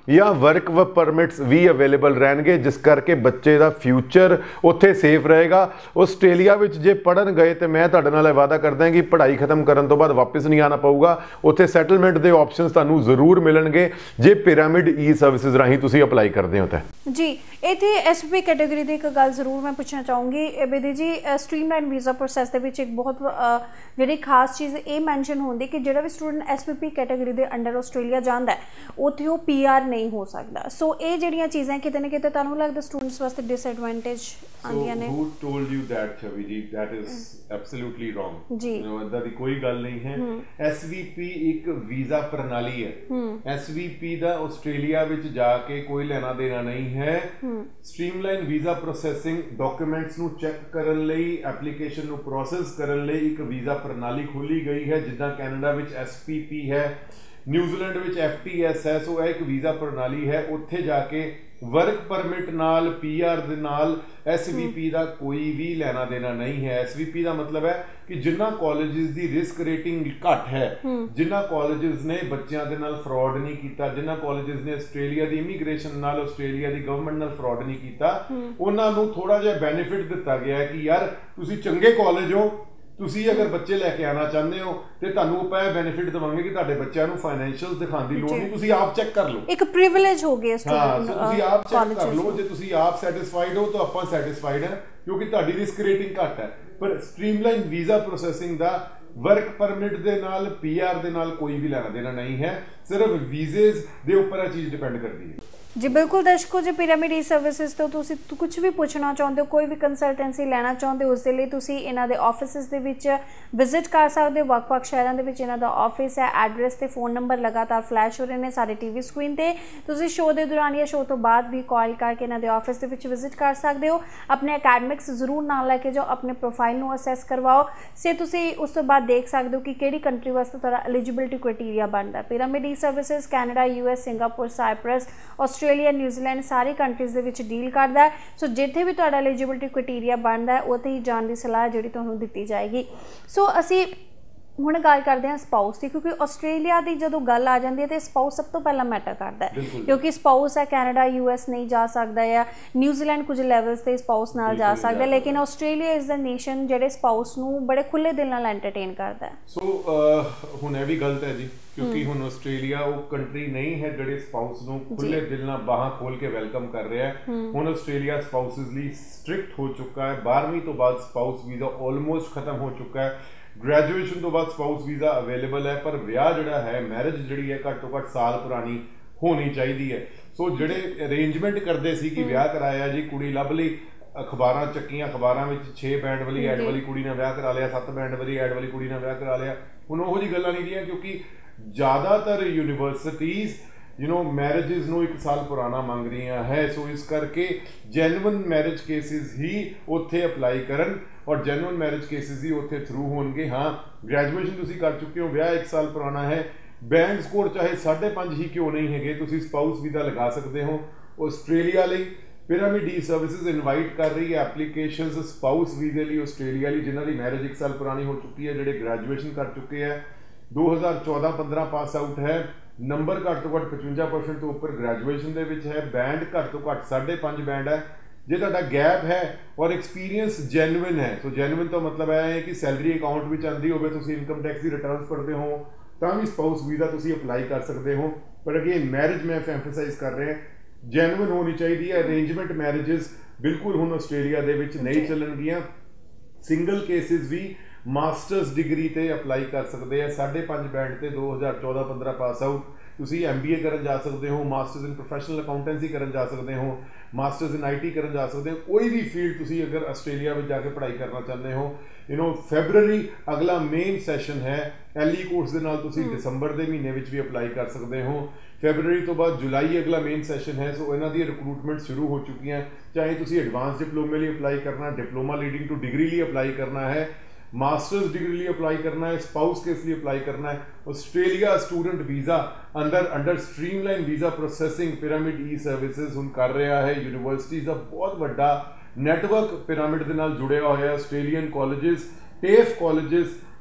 ਜਾਂ ਵਰਕ ਪਰਮਿਟਸ ਵੀ ਅਵੇਲੇਬਲ ਰਹਿਣਗੇ, ਜਿਸ ਕਰਕੇ ਬੱਚੇ ਦਾ ਫਿਊਚਰ ਉੱਥੇ ਸੇਫ ਰਹੇਗਾ। ਆਸਟ੍ਰੇਲੀਆ ਵਿੱਚ ਜੇ ਪੜ੍ਹਨ ਗਏ ਤੇ ਮੈਂ ਤੁਹਾਡੇ ਨਾਲ ਇਹ ਵਾਅਦਾ ਕਰਦਾ ਕਿ ਪੜ੍ਹਾਈ ਖਤਮ ਕਰਨ ਤੋਂ ਬਾਅਦ ਵਾਪਸ ਨਹੀਂ ਆਉਣਾ ਪਊਗਾ। ਉੱਥੇ ਸੈਟਲਮੈਂਟ ਦੇ ਆਪਸ਼ਨਸ ਤੁਹਾਨੂੰ ਜ਼ਰੂਰ ਮਿਲਣਗੇ ਜੇ ਪਿਰਾਮਿਡ ਈ ਸਰਵਿਸਿਜ਼ ਰਾਹੀਂ ਤੁਸੀਂ ਅਪਲਾਈ ਕਰਦੇ ਹੋ ਤਾਂ। ਜੀ ਇੱਥੇ ਐਸ ਪੀ ਕੈਟਾਗਰੀ ਦੀ ਇੱਕ ਗੱਲ ਜ਼ਰੂਰ ਮੈਂ ਪੁੱਛਣਾ ਚਾਹੂੰਗੀ ਬੇਦੀ ਜੀ, ਸਟ੍ਰੀਮਲਾਈਨ ਵੀਜ਼ਾ ਪ੍ਰੋਸੈਸ ਦੇ ਵਿੱਚ ਇੱਕ ਬਹੁਤ ਜਿਹੜੀ ਖਾਸ ਚੀਜ਼ ਇਹ ਮੈਂਸ਼ਨ ਹੁੰਦੀ ਕਿ ਜਿਹੜਾ ਵੀ student S P P category ਦੇ ਅੰਡਰ ਆਸਟ੍ਰੇਲੀਆ ਜਾਂਦਾ ਉੱਥੇ ਉਹ ਪੀ ਆਰ ਨਹੀਂ ਹੋ ਸਕਦਾ। ਸੋ ਇਹ ਜਿਹੜੀਆਂ ਚੀਜ਼ਾਂ ਕਿਤੇ ਨਾ ਕਿਤੇ ਤੁਹਾਨੂੰ ਲੱਗਦਾ ਸਟੂਡੈਂਟਸ ਵਾਸਤੇ ਡਿਸਐਡਵਾਂਟੇਜ ਆਉਂਦੀਆਂ ਨੇ? who told you that ਛਵੀ ਜੀ? that is absolutely wrong ਜੀ। ਇਦਾਂ ਦੀ ਕੋਈ ਗੱਲ ਨਹੀਂ ਹੈ। ਐਸ ਵੀ ਪੀ ਇੱਕ ਵੀਜ਼ਾ ਪ੍ਰਣਾਲੀ ਹੈ। ਐਸ ਵੀ ਪੀ ਦਾ ਆਸਟ੍ਰੇਲੀਆ ਵਿੱਚ ਜਾ ਕੇ ਕੋਈ ਲੈਣਾ ਦੇਣਾ ਨਹੀਂ ਹੈ। ਸਟ੍ਰੀਮਲਾਈਨ ਵੀਜ਼ਾ ਪ੍ਰੋਸੈਸਿੰਗ ਡਾਕੂਮੈਂਟਸ ਨੂੰ ਚੈੱਕ ਕਰਨ ਲਈ, ਐਪਲੀਕੇਸ਼ਨ ਨੂੰ ਪ੍ਰੋਸੈਸ ਕਰਨ ਲਈ ਇੱਕ ਵੀਜ਼ਾ ਪ੍ਰਣਾਲੀ ਖੋਲੀ ਗਈ ਹੈ, ਜਿੱਦਾਂ ਕੈਨੇਡਾ ਵਿੱਚ ਐਸ ਪੀ ਪੀ ਹੈ, ਨਿਊਜ਼ੀਲੈਂਡ ਵਿੱਚ ਐਫ ਟੀ ਐਸ ਹੈ। ਸੋ ਇਹ ਇੱਕ ਵੀਜ਼ਾ ਪ੍ਰਣਾਲੀ ਹੈ। ਉੱਥੇ ਜਾ ਕੇ ਵਰਕ ਪਰਮਿਟ ਨਾਲ, ਪੀ ਆਰ ਦੇ ਨਾਲ ਐਸ ਵੀ ਪੀ ਦਾ ਕੋਈ ਵੀ ਲੈਣਾ ਦੇਣਾ ਨਹੀਂ ਹੈ। ਐਸ ਵੀ ਪੀ ਦਾ ਮਤਲਬ ਹੈ ਕਿ ਜਿਨ੍ਹਾਂ ਕਾਲਜਿਸ ਦੀ ਰਿਸਕ ਰੇਟਿੰਗ ਘੱਟ ਹੈ, ਜਿਨ੍ਹਾਂ ਕਾਲਜਿਸ ਨੇ ਬੱਚਿਆਂ ਦੇ ਨਾਲ ਫਰਾਡ ਨਹੀਂ ਕੀਤਾ, ਜਿਨ੍ਹਾਂ ਕਾਲਜਿਸ ਨੇ ਆਸਟ੍ਰੇਲੀਆ ਦੀ ਇਮੀਗ੍ਰੇਸ਼ਨ ਨਾਲ, ਆਸਟ੍ਰੇਲੀਆ ਦੀ ਗਵਰਨਮੈਂਟ ਨਾਲ ਫਰਾਡ ਨਹੀਂ ਕੀਤਾ, ਉਹਨਾਂ ਨੂੰ ਥੋੜਾ ਜਿਹਾ ਬੈਨੀਫਿਟ ਦਿੱਤਾ ਗਿਆ ਹੈ ਕਿ ਯਾਰ ਤੁਸੀਂ ਚੰਗੇ ਕਾਲਜ ਹੋ, ਤੁਸੀਂ ਅਗਰ ਬੱਚੇ ਲੈ ਕੇ ਆਉਣਾ ਚਾਹੁੰਦੇ ਹੋ ਤੇ ਤੁਹਾਨੂੰ ਆਪਾਂ ਇਹ ਬੈਨੀਫਿਟ ਦੇਵਾਂਗੇ ਕਿ ਤੁਹਾਡੇ ਬੱਚਿਆਂ ਨੂੰ ਫਾਈਨੈਂਸ਼ੀਅਲਸ ਦਿਖਾਉਣ ਦੀ ਲੋੜ ਨਹੀਂ, ਤੁਸੀਂ ਆਪ ਚੈੱਕ ਕਰ ਲਓ। ਇੱਕ ਪ੍ਰਿਵਿਲੇਜ ਹੋ ਗਿਆ ਸਟੂਡੈਂਟ, ਤੁਸੀਂ ਆਪ ਚੈੱਕ ਕਰ ਲਓ। ਜੇ ਤੁਸੀਂ ਆਪ ਸੈਟੀਸਫਾਈਡ ਹੋ ਤਾਂ ਆਪਾਂ ਸੈਟੀਸਫਾਈਡ ਹਾਂ, ਕਿਉਂਕਿ ਤੁਹਾਡੀ ਰਿਸਕ ਰੇਟਿੰਗ ਘੱਟ ਹੈ। ਪਰ ਸਟ੍ਰੀਮਲਾਈਨ ਵੀਜ਼ਾ ਪ੍ਰੋਸੈਸਿੰਗ ਦਾ ਵਰਕ ਪਰਮਿਟ ਦੇ ਨਾਲ, ਪੀ ਆਰ ਦੇ ਨਾਲ ਕੋਈ ਵੀ ਲੈਣਾ ਦੇਣਾ ਨਹੀਂ ਹੈ। ਸਿਰਫ ਵੀਜ਼ੇਜ਼ ਦੇ ਉੱਪਰ ਇਹ ਚੀਜ਼ ਡਿਪੈਂਡ ਕਰਦੀ ਹੈ। ਜੀ ਬਿਲਕੁਲ ਦਰਸ਼ਕੋ, ਜੇ ਪਿਰਾਮਿਡ ਈ ਸਰਵਿਸਿਜ਼ ਤੋਂ ਤੁਸੀਂ ਕੁਝ ਵੀ ਪੁੱਛਣਾ ਚਾਹੁੰਦੇ ਹੋ, ਕੋਈ ਵੀ ਕੰਸਲਟੈਂਸੀ ਲੈਣਾ ਚਾਹੁੰਦੇ ਹੋ, ਉਸ ਦੇ ਲਈ ਤੁਸੀਂ ਇਹਨਾਂ ਦੇ ਆਫਿਸਿਸ ਦੇ ਵਿੱਚ ਵਿਜ਼ਿਟ ਕਰ ਸਕਦੇ ਹੋ। ਵੱਖ-ਵੱਖ ਸ਼ਹਿਰਾਂ ਦੇ ਵਿੱਚ ਇਹਨਾਂ ਦਾ ਆਫਿਸ ਹੈ। ਐਡਰੈਸ ਤੇ ਫੋਨ ਨੰਬਰ ਲਗਾਤਾਰ ਫਲੈਸ਼ ਹੋ ਰਹੇ ਨੇ ਸਾਡੇ ਟੀਵੀ ਸਕਰੀਨ ਤੇ। ਤੁਸੀਂ ਸ਼ੋਅ ਦੇ ਦੌਰਾਨ ਜਾਂ ਸ਼ੋਅ ਤੋਂ ਬਾਅਦ ਵੀ ਕਾਲ ਕਰਕੇ ਇਹਨਾਂ ਦੇ ਆਫਿਸ ਦੇ ਵਿੱਚ ਵਿਜ਼ਿਟ ਕਰ ਸਕਦੇ ਹੋ। ਆਪਣੇ ਅਕੈਡਮਿਕਸ ਜ਼ਰੂਰ ਨਾਲ ਲੈ ਕੇ ਜਾਓ, ਆਪਣੇ ਪ੍ਰੋਫਾਈਲ ਨੂੰ ਅਸੈਸ ਕਰਵਾਓ, ਸੇ ਤੁਸੀਂ ਉਸ ਤੋਂ ਬਾਅਦ ਦੇਖ ਸਕਦੇ ਹੋ ਕਿ ਕਿਹੜੀ ਕੰਟਰੀ ਵਾਸਤੇ ਤੁਹਾਡਾ ਐਲੀਜੀਬਿਲਿਟੀ ਕ੍ਰਾਈਟੇਰੀਆ ਬਣਦਾ। Pyramid E services Canada, U S, Singapore, Cyprus, Australia, New Zealand ਸਾਰੀ ਕੰਟਰੀਜ਼ ਦੇ ਵਿੱਚ ਡੀਲ ਕਰਦਾ ਹੈ। ਸੋ ਜਿੱਥੇ ਵੀ ਤੁਹਾਡਾ ਐਲੀਜੀਬਿਲਿਟੀ ਕ੍ਰਾਈਟੇਰੀਆ ਬਣਦਾ ਹੈ ਉੱਥੇ ਹੀ ਜਾਣ ਦੀ ਸਲਾਹ ਜਿਹੜੀ ਤੁਹਾਨੂੰ ਦਿੱਤੀ ਜਾਏਗੀ। ਸੋ ਅਸੀਂ ਹੁਣ ਗੱਲ ਕਰਦੇ ਹਾਂ ਸਪਾਊਸ ਦੀ, ਕਿਉਂਕਿ ਆਸਟ੍ਰੇਲੀਆ ਦੀ ਜਦੋਂ ਗੱਲ ਆ ਜਾਂਦੀ ਹੈ ਤੇ ਸਪਾਊਸ ਸਭ ਤੋਂ ਪਹਿਲਾਂ ਮੈਟਰ ਕਰਦਾ ਹੈ, ਕਿਉਂਕਿ ਸਪਾਊਸ ਹੈ ਕੈਨੇਡਾ, ਯੂ ਐਸ ਨਹੀਂ ਜਾ ਸਕਦਾ, ਜਾਂ ਨਿਊਜ਼ੀਲੈਂਡ ਕੁਝ ਲੈਵਲਸ ਤੇ ਸਪਾਊਸ ਨਾਲ ਜਾ ਸਕਦਾ, ਲੇਕਿਨ ਆਸਟ੍ਰੇਲੀਆ ਇਜ਼ ਦ ਨੇਸ਼ਨ ਜਿਹੜੇ ਸਪਾਊਸ ਨੂੰ ਬੜੇ ਖੁੱਲੇ ਦਿਲ ਨਾਲ ਐਂਟਰਟੇਨ ਕਰਦਾ ਹੈ। ਸੋ ਹੁਣ ਇਹ ਵੀ ਗਲਤ ਹੈ ਜੀ, ਕਿਉਂਕਿ ਹੁਣ ਆਸਟ੍ਰੇਲੀਆ ਉਹ ਕੰਟਰੀ ਨਹੀਂ ਹੈ ਜਿਹੜੇ ਸਪਾਊਸ ਨੂੰ ਖੁੱਲੇ ਦਿਲ ਨਾਲ ਬਾਹਾਂ ਖੋਲ ਕੇ ਵੈਲਕਮ ਕਰ ਰਿਹਾ ਹੈ। ਹੁਣ ਆਸਟ੍ਰੇਲੀਆ ਸਪਾਊਸਿਸ ਲਈ ਸਟ੍ਰਿਕਟ ਹੋ ਚੁੱਕਾ ਹੈ। ਬਾਰਵੀਂ ਤੋਂ ਬਾਅਦ ਸਪਾਊਸ ਵੀਜ਼ਾ ਆਲਮੋਸਟ ਖਤਮ ਹੋ ਚੁੱਕਾ ਹੈ। ਗ੍ਰੈਜੂਏਸ਼ਨ ਤੋਂ ਬਾਅਦ ਸਪਾਊਸ ਵੀਜ਼ਾ ਅਵੇਲੇਬਲ ਹੈ, ਪਰ ਵਿਆਹ ਜਿਹੜਾ ਹੈ, ਮੈਰਿਜ ਜਿਹੜੀ ਹੈ ਘੱਟ ਤੋਂ ਘੱਟ ਸਾਲ ਪੁਰਾਣੀ ਹੋਣੀ ਚਾਹੀਦੀ ਹੈ। ਸੋ ਜਿਹੜੇ ਅਰੇਂਜਮੈਂਟ ਕਰਦੇ ਸੀ ਕਿ ਵਿਆਹ ਕਰਾਇਆ ਜੀ, ਕੁੜੀ ਲੱਭ ਲਈ, ਅਖਬਾਰਾਂ ਚੱਕੀਆਂ, ਅਖਬਾਰਾਂ ਵਿੱਚ ਛੇ ਬੈਂਡ ਵਾਲੀ ਐਡ ਵਾਲੀ ਕੁੜੀ ਨਾਲ ਵਿਆਹ ਕਰਾ ਲਿਆ, ਸੱਤ ਬੈਂਡ ਵਾਲੀ ਐਡ ਵਾਲੀ ਕੁੜੀ ਨਾਲ ਵਿਆਹ ਕਰਾ ਲਿਆ, ਹੁਣ ਉਹੋ ਜਿਹੀ ਗੱਲਾਂ ਨਹੀਂ ਰਹੀਆਂ, ਕਿਉਂਕਿ ਜ਼ਿਆਦਾਤਰ ਯੂਨੀਵਰਸਿਟੀਜ਼ ਯੂ ਨੋ ਮੈਰਿजेस ਨੂੰ ਇੱਕ ਸਾਲ ਪੁਰਾਣਾ ਮੰਗ ਰਹੀਆਂ ਹੈ। ਸੋ ਇਸ ਕਰਕੇ ਜੈਨੂਅਨ ਮੈਰਿਜ ਕੇਸਿਸ ਹੀ ਉੱਥੇ ਅਪਲਾਈ ਕਰਨ ਔਰ ਜੈਨੂਅਨ ਮੈਰਿਜ ਕੇਸਿਸ ਹੀ ਉੱਥੇ ਥਰੂ ਹੋਣਗੇ। ਹਾਂ, ਗ੍ਰੈਜੂਏਸ਼ਨ ਤੁਸੀਂ ਕਰ ਚੁੱਕੇ ਹੋ, ਵਿਆਹ ਇੱਕ ਸਾਲ ਪੁਰਾਣਾ ਹੈ, ਬੈਂਡ ਸਕੋਰ ਚਾਹੇ ਸਾਢੇ ਪੰਜ ਹੀ ਕਿਉਂ ਨਹੀਂ ਹੈਗੇ, ਤੁਸੀਂ ਸਪਾਊਸ ਵੀਜ਼ਾ ਲਗਾ ਸਕਦੇ ਹੋ। ਆਸਟ੍ਰੇਲੀਆ ਲਈ ਪਿਰਾਮਿਡ ਈ ਸਰਵਿਸਿਜ਼ ਇਨਵਾਈਟ ਕਰ ਰਹੀ ਹੈ ਐਪਲੀਕੇਸ਼ਨਸ ਸਪਾਊਸ ਵੀਜ਼ੇ ਲਈ ਆਸਟ੍ਰੇਲੀਆ ਲਈ, ਜਿਨ੍ਹਾਂ ਦੀ ਮੈਰਿਜ ਇੱਕ ਸਾਲ ਪੁਰਾਣੀ ਹੋ ਚੁੱਕੀ ਹੈ, ਜਿਹੜੇ ਗ੍ਰੈਜੂਏਸ਼ਨ ਕਰ ਚੁੱਕੇ ਹੈ, ਦੋ ਹਜ਼ਾਰ ਚੌਦਾਂ ਪੰਦਰਾਂ ਪਾਸ ਆਊਟ ਹੈ, ਨੰਬਰ ਘੱਟ ਤੋਂ ਘੱਟ ਪਚਵੰਜਾ ਪਰਸੈਂਟ ਤੋਂ ਉੱਪਰ ਗ੍ਰੈਜੂਏਸ਼ਨ ਦੇ ਵਿੱਚ ਹੈ, ਬੈਂਡ ਘੱਟ ਤੋਂ ਘੱਟ ਸਾਢੇ ਪੰਜ ਬੈਂਡ ਹੈ। ਜੇ ਤੁਹਾਡਾ ਗੈਪ ਹੈ ਔਰ ਐਕਸਪੀਰੀਅੰਸ ਜੈਨੂਇਨ ਹੈ, ਸੋ ਜੈਨੂਇਨ ਤੋਂ ਮਤਲਬ ਇਹ ਹੈ ਕਿ ਸੈਲਰੀ ਅਕਾਊਂਟ ਵਿੱਚ ਆਉਂਦੀ ਹੋਵੇ, ਤੁਸੀਂ ਇਨਕਮ ਟੈਕਸ ਦੀ ਰਿਟਰਨਸ ਭਰਦੇ ਹੋ, ਤਾਂ ਵੀ ਸਪਾਊਸ ਵੀਜ਼ਾ ਤੁਸੀਂ ਅਪਲਾਈ ਕਰ ਸਕਦੇ ਹੋ। ਪਰ ਅਗੇਨ ਮੈਰਿਜ ਮੈਂ ਐਮਫਸਾਈਜ਼ ਕਰ ਰਿਹਾ, ਜੈਨੂਇਨ ਹੋਣੀ ਚਾਹੀਦੀ ਹੈ। ਅਰੇਂਜਮੈਂਟ ਮੈਰਿजेस ਬਿਲਕੁਲ ਹੁਣ ਆਸਟ੍ਰੇਲੀਆ ਦੇ ਵਿੱਚ ਨਹੀਂ ਚੱਲਣਗੀਆਂ। ਸਿੰਗਲ ਕੇਸਿਸ ਵੀ ਮਾਸਟਰਸ ਡਿਗਰੀ ਤੇ ਅਪਲਾਈ ਕਰ ਸਕਦੇ ਆ, ਸਾਢੇ ਪੰਜ ਬੈਂਡ ਤੇ, ਦੋ ਹਜ਼ਾਰ ਚੌਦਾਂ ਪੰਦਰਾਂ ਪਾਸ ਆਊਟ। ਤੁਸੀਂ ਐਮ ਬੀ ਏ ਕਰਨ ਜਾ ਸਕਦੇ ਹੋ, ਮਾਸਟਰਸ ਇਨ ਪ੍ਰੋਫੈਸ਼ਨਲ ਅਕਾਊਂਟੈਂਸੀ ਕਰਨ ਜਾ ਸਕਦੇ ਹੋ, ਮਾਸਟਰਸ ਇਨ ਆਈ ਟੀ ਕਰਨ ਜਾ ਸਕਦੇ ਹੋ। ਕੋਈ ਵੀ ਫੀਲਡ ਤੁਸੀਂ ਅਗਰ ਆਸਟ੍ਰੇਲੀਆ ਵਿੱਚ ਜਾ ਕੇ ਪੜ੍ਹਾਈ ਕਰਨਾ ਚਾਹੁੰਦੇ ਹੋ, ਯੂ ਨੋ ਫੈਬਰਰੀ ਅਗਲਾ ਮੇਨ ਸੈਸ਼ਨ ਹੈ, ਐਲ ਈ ਕੋਰਸ ਦੇ ਨਾਲ ਤੁਸੀਂ ਦਸੰਬਰ ਦੇ ਮਹੀਨੇ ਵਿੱਚ ਵੀ ਅਪਲਾਈ ਕਰ ਸਕਦੇ ਹੋ। ਫੈਬਰਰੀ ਤੋਂ ਬਾਅਦ ਜੁਲਾਈ ਅਗਲਾ ਮੇਨ ਸੈਸ਼ਨ ਹੈ। ਸੋ ਇਹਨਾਂ ਦੀ ਰਿਕਰੂਟਮੈਂਟ ਸ਼ੁਰੂ ਹੋ ਚੁੱਕੀਆਂ, ਚਾਹੇ ਤੁਸੀਂ ਐਡਵਾਂਸ ਡਿਪਲੋਮੇ ਲਈ ਅਪਲਾਈ ਕਰਨਾ, ਡਿਪਲੋਮਾ ਲੀਡਿੰਗ ਟੂ ਡਿਗਰੀ ਲਈ ਅਪਲਾਈ ਕਰਨਾ ਹੈ, ਮਾਸਟਰਸ ਡਿਗਰੀ ਲਈ ਅਪਲਾਈ ਕਰਨਾ ਹੈ, ਸਪਾਊਸ ਕੇਸ ਲਈ ਅਪਲਾਈ ਕਰਨਾ ਹੈ। ਆਸਟ੍ਰੇਲੀਆ ਸਟੂਡੈਂਟ ਵੀਜ਼ਾ ਅੰਦਰ under streamline visa processing Pyramid E services ਹੁਣ ਕਰ ਰਿਹਾ ਹੈ। ਯੂਨੀਵਰਸਿਟੀਜ਼ ਦਾ ਬਹੁਤ ਵੱਡਾ ਨੈਟਵਰਕ ਪਿਰਾਮਿਡ ਦੇ ਨਾਲ ਜੁੜਿਆ ਹੋਇਆ। Australian colleges, TAFE colleges,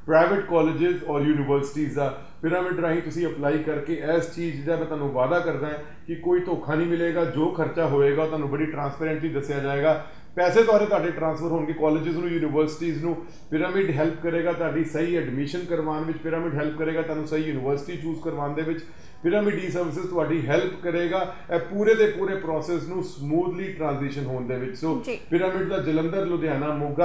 private colleges ਔਰ ਯੂਨੀਵਰਸਿਟੀਜ਼ ਦਾ ਪਿਰਾਮਿਡ ਰਾਹੀਂ ਤੁਸੀਂ ਅਪਲਾਈ ਕਰਕੇ ਇਸ ਚੀਜ਼ ਦਾ ਮੈਂ ਤੁਹਾਨੂੰ ਵਾਅਦਾ ਕਰਦਾ ਕਿ ਕੋਈ ਧੋਖਾ ਨਹੀਂ ਮਿਲੇਗਾ। ਜੋ ਖਰਚਾ ਹੋਏਗਾ ਤੁਹਾਨੂੰ ਬੜੀ ਟਰਾਂਸਪੇਰੈਂਟਲੀ ਦੱਸਿਆ ਜਾਏਗਾ। ਪੈਸੇ ਤੁਹਾਡੇ ਤੁਹਾਡੇ ਟ੍ਰਾਂਸਫਰ ਹੋਣਗੇ ਕਾਲਜਸ ਨੂੰ, ਯੂਨੀਵਰਸਿਟੀਜ਼ ਨੂੰ। ਪਿਰਾਮਿਡ ਹੈਲਪ ਕਰੇਗਾ ਤੁਹਾਡੀ ਸਹੀ ਐਡਮਿਸ਼ਨ ਕਰਵਾਉਣ ਵਿੱਚ, ਪਿਰਾਮਿਡ ਹੈਲਪ ਕਰੇਗਾ ਤੁਹਾਨੂੰ ਸਹੀ ਯੂਨੀਵਰਸਿਟੀ ਚੂਜ਼ ਕਰਵਾਉਣ ਦੇ ਵਿੱਚ। ਪਿਰਾਮਿਡ ਈ ਸਰਵਿਸਿਜ਼ ਤੁਹਾਡੀ ਹੈਲਪ ਕਰੇਗਾ ਇਹ ਪੂਰੇ ਦੇ ਪੂਰੇ ਪ੍ਰੋਸੈਸ ਨੂੰ ਸਮੂਥਲੀ ਟ੍ਰਾਂਜੀਸ਼ਨ ਹੋਣ ਦੇ ਵਿੱਚ। ਸੋ ਪਿਰਾਮਿਡ ਦਾ ਜਲੰਧਰ, ਲੁਧਿਆਣਾ, ਮੋਗਾ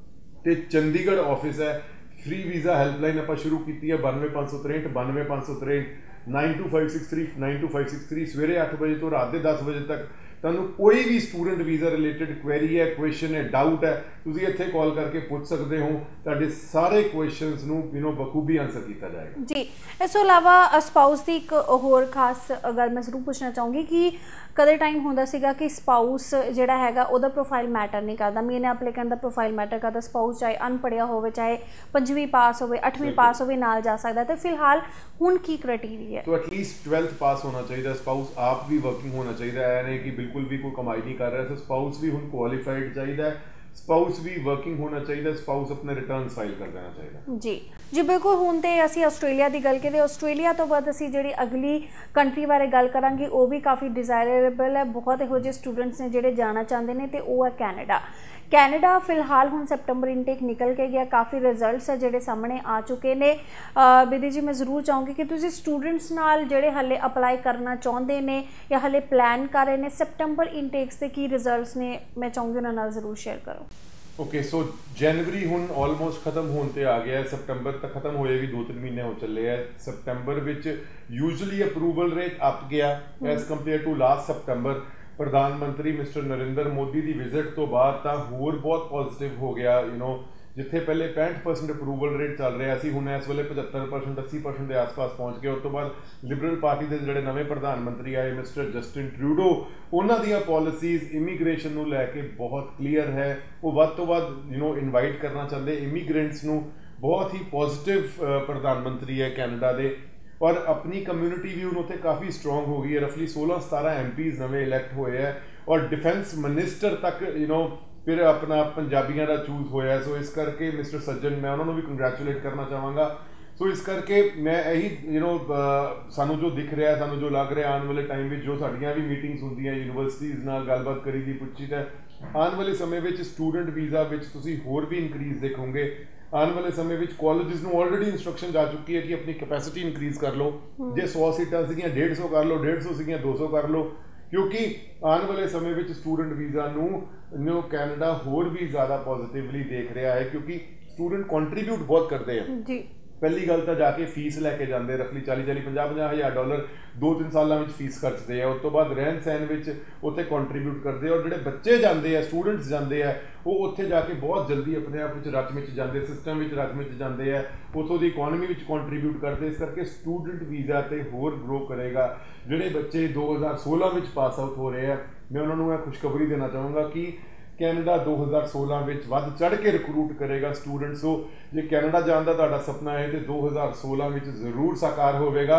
ਤੇ ਚੰਡੀਗੜ੍ਹ ਆਫਿਸ ਹੈ। ਫ੍ਰੀ ਵੀਜ਼ਾ ਹੈਲਪਲਾਈਨ ਆਪਾਂ ਸ਼ੁਰੂ ਕੀਤੀ ਹੈ ਬਾਨਵੇਂ ਪੰਜ ਸੌ ਤਰੇਂਹਠ ਬਾਨਵੇਂ ਪੰਜ ਸੌ ਤਰੇਂਹਠ nine two five six three nine two five six three ਸਵੇਰੇ ਅੱਠ ਵਜੇ ਤੋਂ ਰਾਤ ਦੇ ਦਸ ਵਜੇ ਤੱਕ ਤੁਹਾਨੂੰ ਕੋਈ ਵੀ ਸਟੂਡੈਂਟ ਵੀਜ਼ਾ ਰਿਲੇਟਡ ਕੁਐਰੀ ਹੈ, ਕੁਐਸਚਨ ਹੈ, ਡਾਊਟ ਹੈ, ਤੁਸੀਂ ਇੱਥੇ ਕਾਲ ਕਰਕੇ ਪੁੱਛ ਸਕਦੇ ਹੋ। ਤੁਹਾਡੇ ਸਾਰੇ ਕੁਐਸਚਨਸ ਨੂੰ ਯੂ نو ਬਖੂਬੀ ਆਨਸਰ ਕੀਤਾ ਜਾਏਗਾ ਜੀ। ਇਸ ਤੋਂ ਇਲਾਵਾ ਸਪਾਊਸ ਦੀ ਇੱਕ ਹੋਰ ਖਾਸ ਗੱਲ ਮੈਂ ਜ਼ਰੂਰ ਪੁੱਛਣਾ ਚਾਹੂੰਗੀ ਕਿ ਕਦੇ ਟਾਈਮ ਹੁੰਦਾ ਸੀਗਾ ਕਿ ਸਪਾਊਸ ਜਿਹੜਾ ਹੈਗਾ ਉਹਦਾ ਪ੍ਰੋਫਾਈਲ ਮੈਟਰ ਨਹੀਂ ਕਰਦਾ, ਮੇਨ ਐਪਲੀਕੈਂਟ ਦਾ ਪ੍ਰੋਫਾਈਲ ਮੈਟਰ ਕਰਦਾ। ਸਪਾਊਸ ਚਾਹੇ ਅਨਪੜ੍ਹਿਆ ਹੋਵੇ, ਚਾਹੇ ਪੰਜਵੀਂ ਪਾਸ ਹੋਵੇ, ਅੱਠਵੀਂ ਪਾਸ ਹੋਵੇ, ਨਾਲ ਜਾ ਸਕਦਾ। ਤੇ ਫਿਲਹਾਲ ਹੁਣ ਕੀ ਕ੍ਰਾਈਟੇਰੀਆ ਹੈ? तो एटलीस्ट ट्वेल्थ पास होना चाहिए, स्पाउस आप भी वर्किंग होना चाहिए, ऐ नहीं कि बिल्कुल भी कोई कमाई नहीं कर रहा है। तो स्पाउस भी हुण क्वालीफाइड चाहिए, स्पाउस भी वर्किंग होना चाहिए, स्पाउस अपने रिटर्न फाइल कर देना चाहिए। जी जी बिल्कुल। हुण ते असीं आस्ट्रेलिया की गल करिए, आस्ट्रेलिया तो बाद असीं जिहड़ी अगली कंट्री बारे गल करांगे वो भी काफ़ी डिजायरेबल है। बहुत इहो जिहे स्टूडेंट्स ने जिहड़े जाना चाहते हैं तो वो है कैनेडा। कैनेडा फिलहाल हुण सैप्टेंबर इनटेक निकल के गया, काफ़ी रिजल्ट्स है जिहड़े सामने आ चुके ने। विधि जी मैं जरूर चाहूँगी कि तुसीं स्टूडेंट्स नाल जिहड़े हले अपलाई करना चाहुंदे ने या हले प्लान कर रहे हैं सैप्टेंबर इनटेक्स के की रिजल्ट्स ने, मैं चाहूँगी उन्हां नाल जरूर शेयर करो। ओके सो जनवरी हुण ऑलमोस्ट खत्म होने ते आ गया है, सितंबर तक खत्म होए भी दो तीन महीने हो चले हैं। सितंबर विच यूजली अप्रूवल रेट अप गया एज कंपेयर टू लास्ट सितंबर। प्रधानमंत्री मिस्टर नरेंद्र मोदी की विजिट तो बाद तो होर बहुत पॉजिटिव हो गया। यू नो जिथे पहले पैंठ परसेंट अप्रूवल रेट चल रहा सी, हुण इस वेले पचहत्तर परसेंट अस्सी परसेंट के आस पास पहुँच गया। उस तो बाद लिबरल पार्टी के जोड़े नवे प्रधानमंत्री आए मिस्टर जस्टिन ट्रूडो, उन्हों दी पॉलिसीज़ इमीग्रेशन नूं लैके बहुत क्लीयर है। वो वध तो वध यू नो इनवाइट करना चाहते इमीग्रेंट्स नूं। बहुत ही पॉजिटिव प्रधानमंत्री है कैनेडा दे, और अपनी कम्यूनिटी भी हूँ उत्थे काफ़ी स्ट्रोंग हो गई है। रफली सोलह सतारह एम पीज़ नवे इलैक्ट हुए हैं, और डिफेंस मिनिस्टर तक यू नो फिर अपना पंजाबियों का चूज होया। सो इस करके मिस्टर सज्जन मैं उन्होंने भी कंग्रैचुलेट करना चाहांगा। सो इस करके मैं यही यू नो सानू जो दिख रहा है, सानू जो लग रहा है आने वाले टाइम में जो साड़ियाँ भी मीटिंग्स होंदियां यूनिवर्सिटीज़ नाल गलबात करी दी पुछी तो आने वाले समय में स्टूडेंट वीज़ा विच तुसीं होर भी इनक्रीज देखोगे। आने वाले समय में कॉलेजेस नूं ऑलरेडी इंस्ट्रक्शन जा चुकी है कि अपनी कैपेसिटी इंक्रीज कर लो। जे सौ सीटां सीगियां डेढ़ सौ कर लो, डेढ़ सौ सीगियां दो सौ कर लो, क्योंकि आने वाले समय में स्टूडेंट वीज़ा नूं कैनेडा होर भी ज़्यादा पॉजिटिवली देख रहा है, क्योंकि स्टूडेंट कॉन्ट्रीब्यूट बहुत करते हैं जी। पहली गल तो जाके फीस लैके जाते रफली चाली चाली पंजाह पंजाह हज़ार डॉलर दो तीन सालों में फीस खर्चते हैं। उस तो बाद रहन सहन उत्थे कॉन्ट्रीब्यूट करते हैं, और जोड़े बच्चे जाते हैं स्टूडेंट्स जाते हैं वो उत्थे जाके बहुत जल्दी अपने आप रच मिच जाते, सिस्टम में रच मिच जाते हैं, उतों की इकॉनमी कॉन्ट्रीब्यूट करते। इस करके स्टूडेंट वीज़ा तो होर ग्रो करेगा। जोड़े बच्चे दो हज़ार सोलह में पास आउट हो रहे हैं, मैं उन्होंने खुशखबरी देना चाहूँगा कि कैनेडा दो हज़ार सोलह में वध चढ़ के रिक्रूट करेगा स्टूडेंट्स। सो जो कैनेडा जाने का तुहाडा सपना है तो दो हज़ार सोलह में जरूर साकार होगा।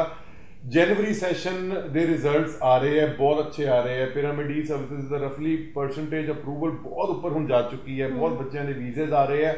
जनवरी सैशन के रिजल्ट्स आ रहे हैं, बहुत अच्छे आ रहे हैं। पिरामिड ई सर्विसेज का रफली परसेंटेज अप्रूवल बहुत ऊपर हुण जा चुकी है, बहुत बच्चों के वीज़ेज आ रहे हैं,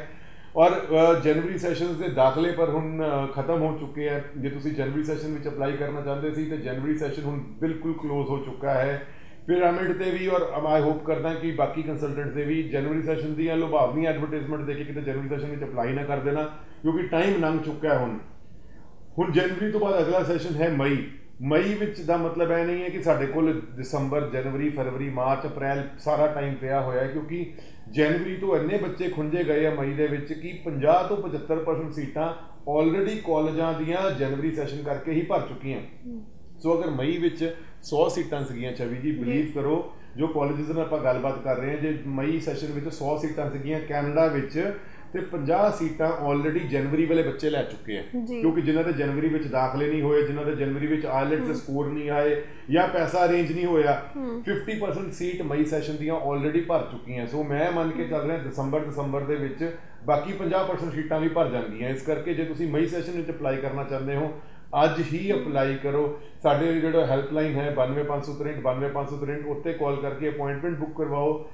और जनवरी सैशन के दाखिले पर हुण खत्म हो चुके हैं। जो तुसीं जनवरी सैशन में अप्लाई करना चाहते सी तो जनवरी सैशन हुण बिल्कुल क्लोज हो चुका है पिरामिड से भी, और आई होप करता कि बाकी कंसलटेंट से भी जनवरी सैशन दी लुभावनी एडवरटाइजमेंट देके कि जनवरी सैशन में अप्लाई ना कर देना, क्योंकि टाइम लंघ चुका है। हुण हुण जनवरी तो बाद अगला सैशन है मई। मई विच दा मतलब यह नहीं है कि साडे कोल दिसंबर जनवरी फरवरी मार्च अप्रैल सारा टाइम पिया होया, क्योंकि जनवरी तो इन्ने बच्चे खुंजे गए हैं मई दे विच कि पचास तो पचहत्तर परसेंट सीटां ऑलरेडी कॉलेजां दियां जनवरी सैशन करके ही भर चुकी हैं। सो अगर मई विच सौ सीटां सीगियां छवि जी, बिलीव करो जो कॉलेजेस नाल आपां गलबात कर रहे हैं, जे मई सैशन विच सौ सीटां सीगियां कैनेडा विच ते पचास सीटां ऑलरेडी जनवरी वाले बच्चे लै चुके हैं, क्योंकि जिन्हां दे जनवरी विच दाखले नहीं होए, जिन्हां दे जनवरी विच आईलेट्स दे स्कोर नहीं आए या पैसा अरेंज नहीं होया, फिफ्टी परसेंट सीट मई सैशन दियां ऑलरेडी भर चुकी हैं। सो मैं मन के चल रहा दिसंबर दिसंबर दे विच बाकी पचास परसेंट सीटां भी भर जांदियां। इस करके जे तुसीं मई सैशन विच अप्लाई करना चाहते हो अज ही अप्लाई करो। साडे जो हैल्पलाइन है बानवे पाँच सौ त्रेंठ बानवे पाँच सौ त्रेंठ उत्ते कॉल करके अपॉइंटमेंट बुक करवाओ।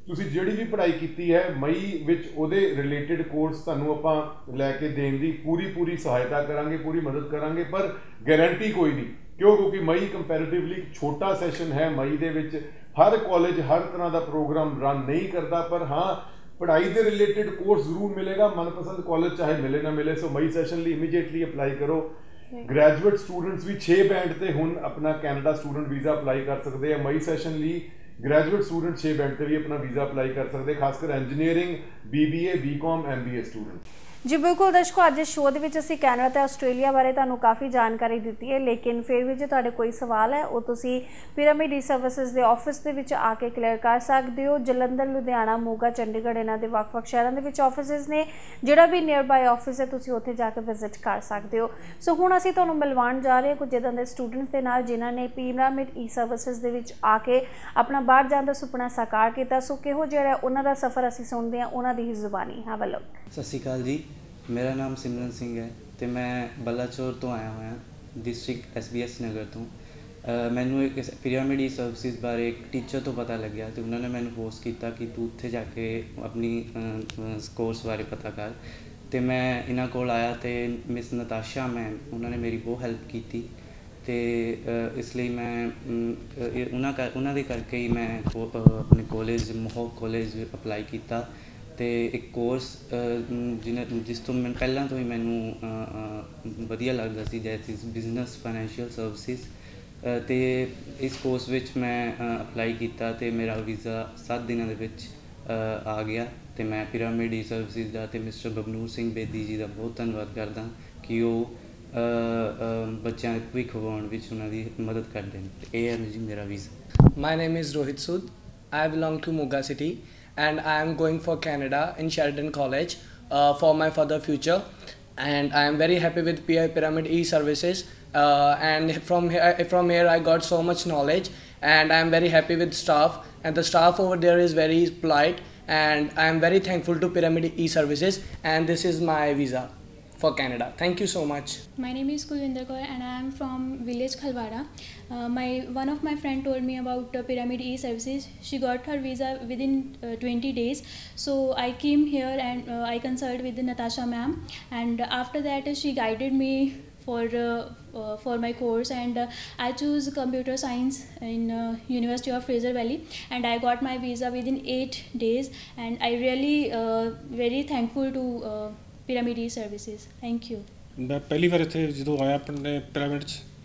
ਤੁਸੀਂ ਜਿਹੜੀ ਵੀ ਪੜ੍ਹਾਈ ਕੀਤੀ ਹੈ ਮਈ ਵਿੱਚ ਉਹਦੇ ਰਿਲੇਟਡ ਕੋਰਸ ਤੁਹਾਨੂੰ ਆਪਾਂ ਲੈ ਕੇ ਦੇਣ ਦੀ ਪੂਰੀ ਪੂਰੀ ਸਹਾਇਤਾ ਕਰਾਂਗੇ, ਪੂਰੀ ਮਦਦ ਕਰਾਂਗੇ, ਪਰ ਗਾਰੰਟੀ ਕੋਈ ਨਹੀਂ। ਕਿਉਂ? ਕਿਉਂਕਿ ਮਈ ਕੰਪੈਰੀਟਿਵਲੀ ਛੋਟਾ ਸੈਸ਼ਨ ਹੈ। ਮਈ ਦੇ ਵਿੱਚ ਹਰ ਕਾਲਜ ਹਰ ਤਰ੍ਹਾਂ ਦਾ ਪ੍ਰੋਗਰਾਮ ਰਨ ਨਹੀਂ ਕਰਦਾ, ਪਰ ਹਾਂ ਪੜ੍ਹਾਈ ਦੇ ਰਿਲੇਟਡ ਕੋਰਸ ਜ਼ਰੂਰ ਮਿਲੇਗਾ, ਮਨਪਸੰਦ ਕਾਲਜ ਚਾਹੇ ਮਿਲੇ ਨਾ ਮਿਲੇ। ਸੋ ਮਈ ਸੈਸ਼ਨ ਲਈ ਇਮੀਡੀਏਟਲੀ ਅਪਲਾਈ ਕਰੋ। ਗ੍ਰੈਜੂਏਟ ਸਟੂਡੈਂਟਸ ਵੀ ਛੇ ਬੈਂਡ ਤੇ ਹੁਣ ਆਪਣਾ ਕੈਨੇਡਾ ਸਟੂਡੈਂਟ ਵੀਜ਼ਾ ਅਪਲਾਈ ਕਰ ਸਕਦੇ ਆ। ਮਈ ਸੈਸ਼ਨ ਲਈ ਗ੍ਰੈਜੂਏਟ ਸਟੂਡੈਂਟ ਛੇ ਬੈਂਡ ਤੇ ਵੀ ਆਪਣਾ ਵੀਜ਼ਾ ਅਪਲਾਈ ਕਰ ਸਕਦੇ, ਖਾਸ ਕਰ engineering, B B A, B com, M B A student. जी बिल्कुल दर्शकों, अज इस शो के असीं कैनेडा ते आस्ट्रेलिया बारे तुहानूं काफ़ी जानकारी दी है, लेकिन फिर भी जो तुहाडे कोई सवाल है वो तुसीं पिरामिड ई सर्विसेज के ऑफिस दे विच आके क्लीयर कर सकते हो। जलंधर, लुधियाना, मोगा, चंडीगढ़ इन्हां दे वख-वख शहरां दे विच ऑफिसेज ने। जिहड़ा भी नियर बाय ऑफिस है तुसीं उत्थे जाके विजिट कर सकते हो। सो हुण असीं तुहानूं मिलवाउण जा रहे हां कुछ इदां दे स्टूडेंट्स दे नाल जिन्हां ने पिरामिड ई सर्विसेज दे विच आके अपना बाहर जाण दा सुपना साकार कीता। सो किहो जिहड़ा उन्हां दा सफ़र असीं सुणदे हां उन्हां दी ही जुबानी। हाँ वल्लो सत श्री अकाल जी, मेरा नाम सिमरन सिंह है तो मैं बलाचौर तो आया हुआ district S B S Nagar तो। मैनू एक पिरामिड ई सर्विसिज बारे एक टीचर तो पता लग गया तो उन्होंने मैंने फोर्स किया कि तू उत्थे जाके अपनी कोर्स बारे पता कर। तो मैं इन्हों को आया तो मिस नताशा मैम उन्होंने मेरी बहुत हेल्प की, तो इसलिए मैं उन्होंने उन्होंने करके ही मैं अपने कॉलेज मोहॉक कॉलेज अप्लाई किया। तो एक कोर्स जिन्हें जिस तो मैं पहला तो ही मैनू वधिया लगता सी, जैसे बिजनेस फाइनैंशियल सर्विसिज। तो इस कोर्स विच मैं अप्लाई किया तो मेरा वीज़ा सत्त दिनों के विच आ गया। तो मैं पिरामिड ई सर्विसिज का तो मिस्टर बबनूर सिंह बेदी जी का बहुत धन्यवाद करदा कि वो बच्चों के भविख बनाने विच उन्हां दी मदद करते हैं। ये है जी मेरा visa. My name is Rohit Sood, I belong to Moga city and I am going for Canada in Sheridan College uh, for my further future, and I am very happy with Pyramid E Services uh, and from here from here I got so much knowledge, and I am very happy with staff, and the staff over there is very polite, and I am very thankful to Pyramid E Services, and this is my visa for Canada. Thank you so much. My name is Kulvinder Kaur and I am from village Khalwara. Uh, my one of my friend told me about uh, Pyramid E Services. She got her visa within uh, twenty days. So I came here and uh, I consulted with Natasha ma'am, and after that uh, she guided me for uh, uh, for my course, and uh, I chose computer science in uh, University of Fraser Valley, and I got my visa within eight days, and I really uh, very thankful to uh, Pyramid E services. Thank you. मैं पहली बार इत्थे जो आया अपने pyramid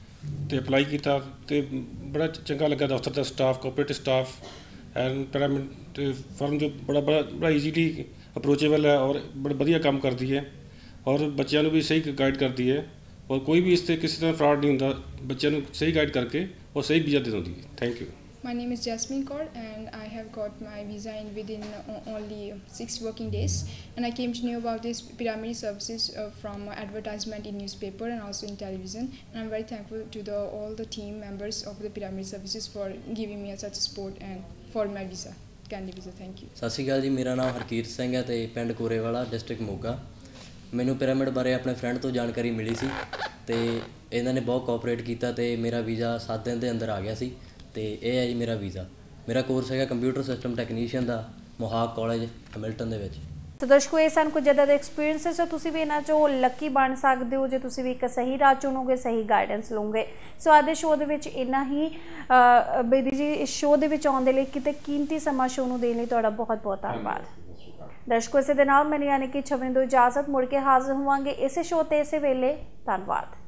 तो apply किया तो बड़ा चंगा लगा। दफ्तर का staff, cooperate staff and Pyramid firm जो बड़ा बड़ा बड़ा ईजीली अप्रोचेबल है और बड़ा वधिया काम करती है और बच्चों भी सही गाइड करती है, और कोई भी इससे किसी तरह फ्रॉड नहीं होता, बच्चों सही गाइड करके और सही वीज़ा दे देती है। Thank you. My name is Jasmine Kaur and I have got my visa in within uh, only six working days, and I came to know about this Pyramid services uh, from advertisement in newspaper and also in television, and I'm very thankful to the all the team members of the Pyramid services for giving me such support and for my visa, Canada visa. Thank you. सत श्री अकाल जी, मेरा नाम हरकीरत सिंह है तो पिंड कोरेवाला district Moga. मैनू pyramid बारे अपने फ्रेंड तो जानकारी मिली सी तो इन्होंने बहुत कोऑपरेट किया तो मेरा वीज़ा सात दिन के अंदर आ गया सी। तो यह है जी मेरा वीज़ा। मेरा कोर्स है कंप्यूटर सिस्टम टैक्नीशियन का मोहाक कॉलेज हैमिल्टन दे विच। तो दर्शकों ये सन कुछ इदां दे एक्सपीरियंसिस जो तुसीं भी इन्हां चों लकी बन सकदे हो जे तुसीं भी एक सही राह चुनोगे, सही गाइडेंस लोगे। सो अज दे शो दे विच इन्ना ही। बेदी जी इस शो दे विच आउण दे लई किते कीमती समा शो नूं देण लई तुहाडा बहुत बहुत धन्नवाद। दर्शकों इस दे नाल मैनूं यानी कि छवनी दो इजाजत, मुड़ के हाज़र होवांगे इस शो ते इस वेले। धन्नवाद।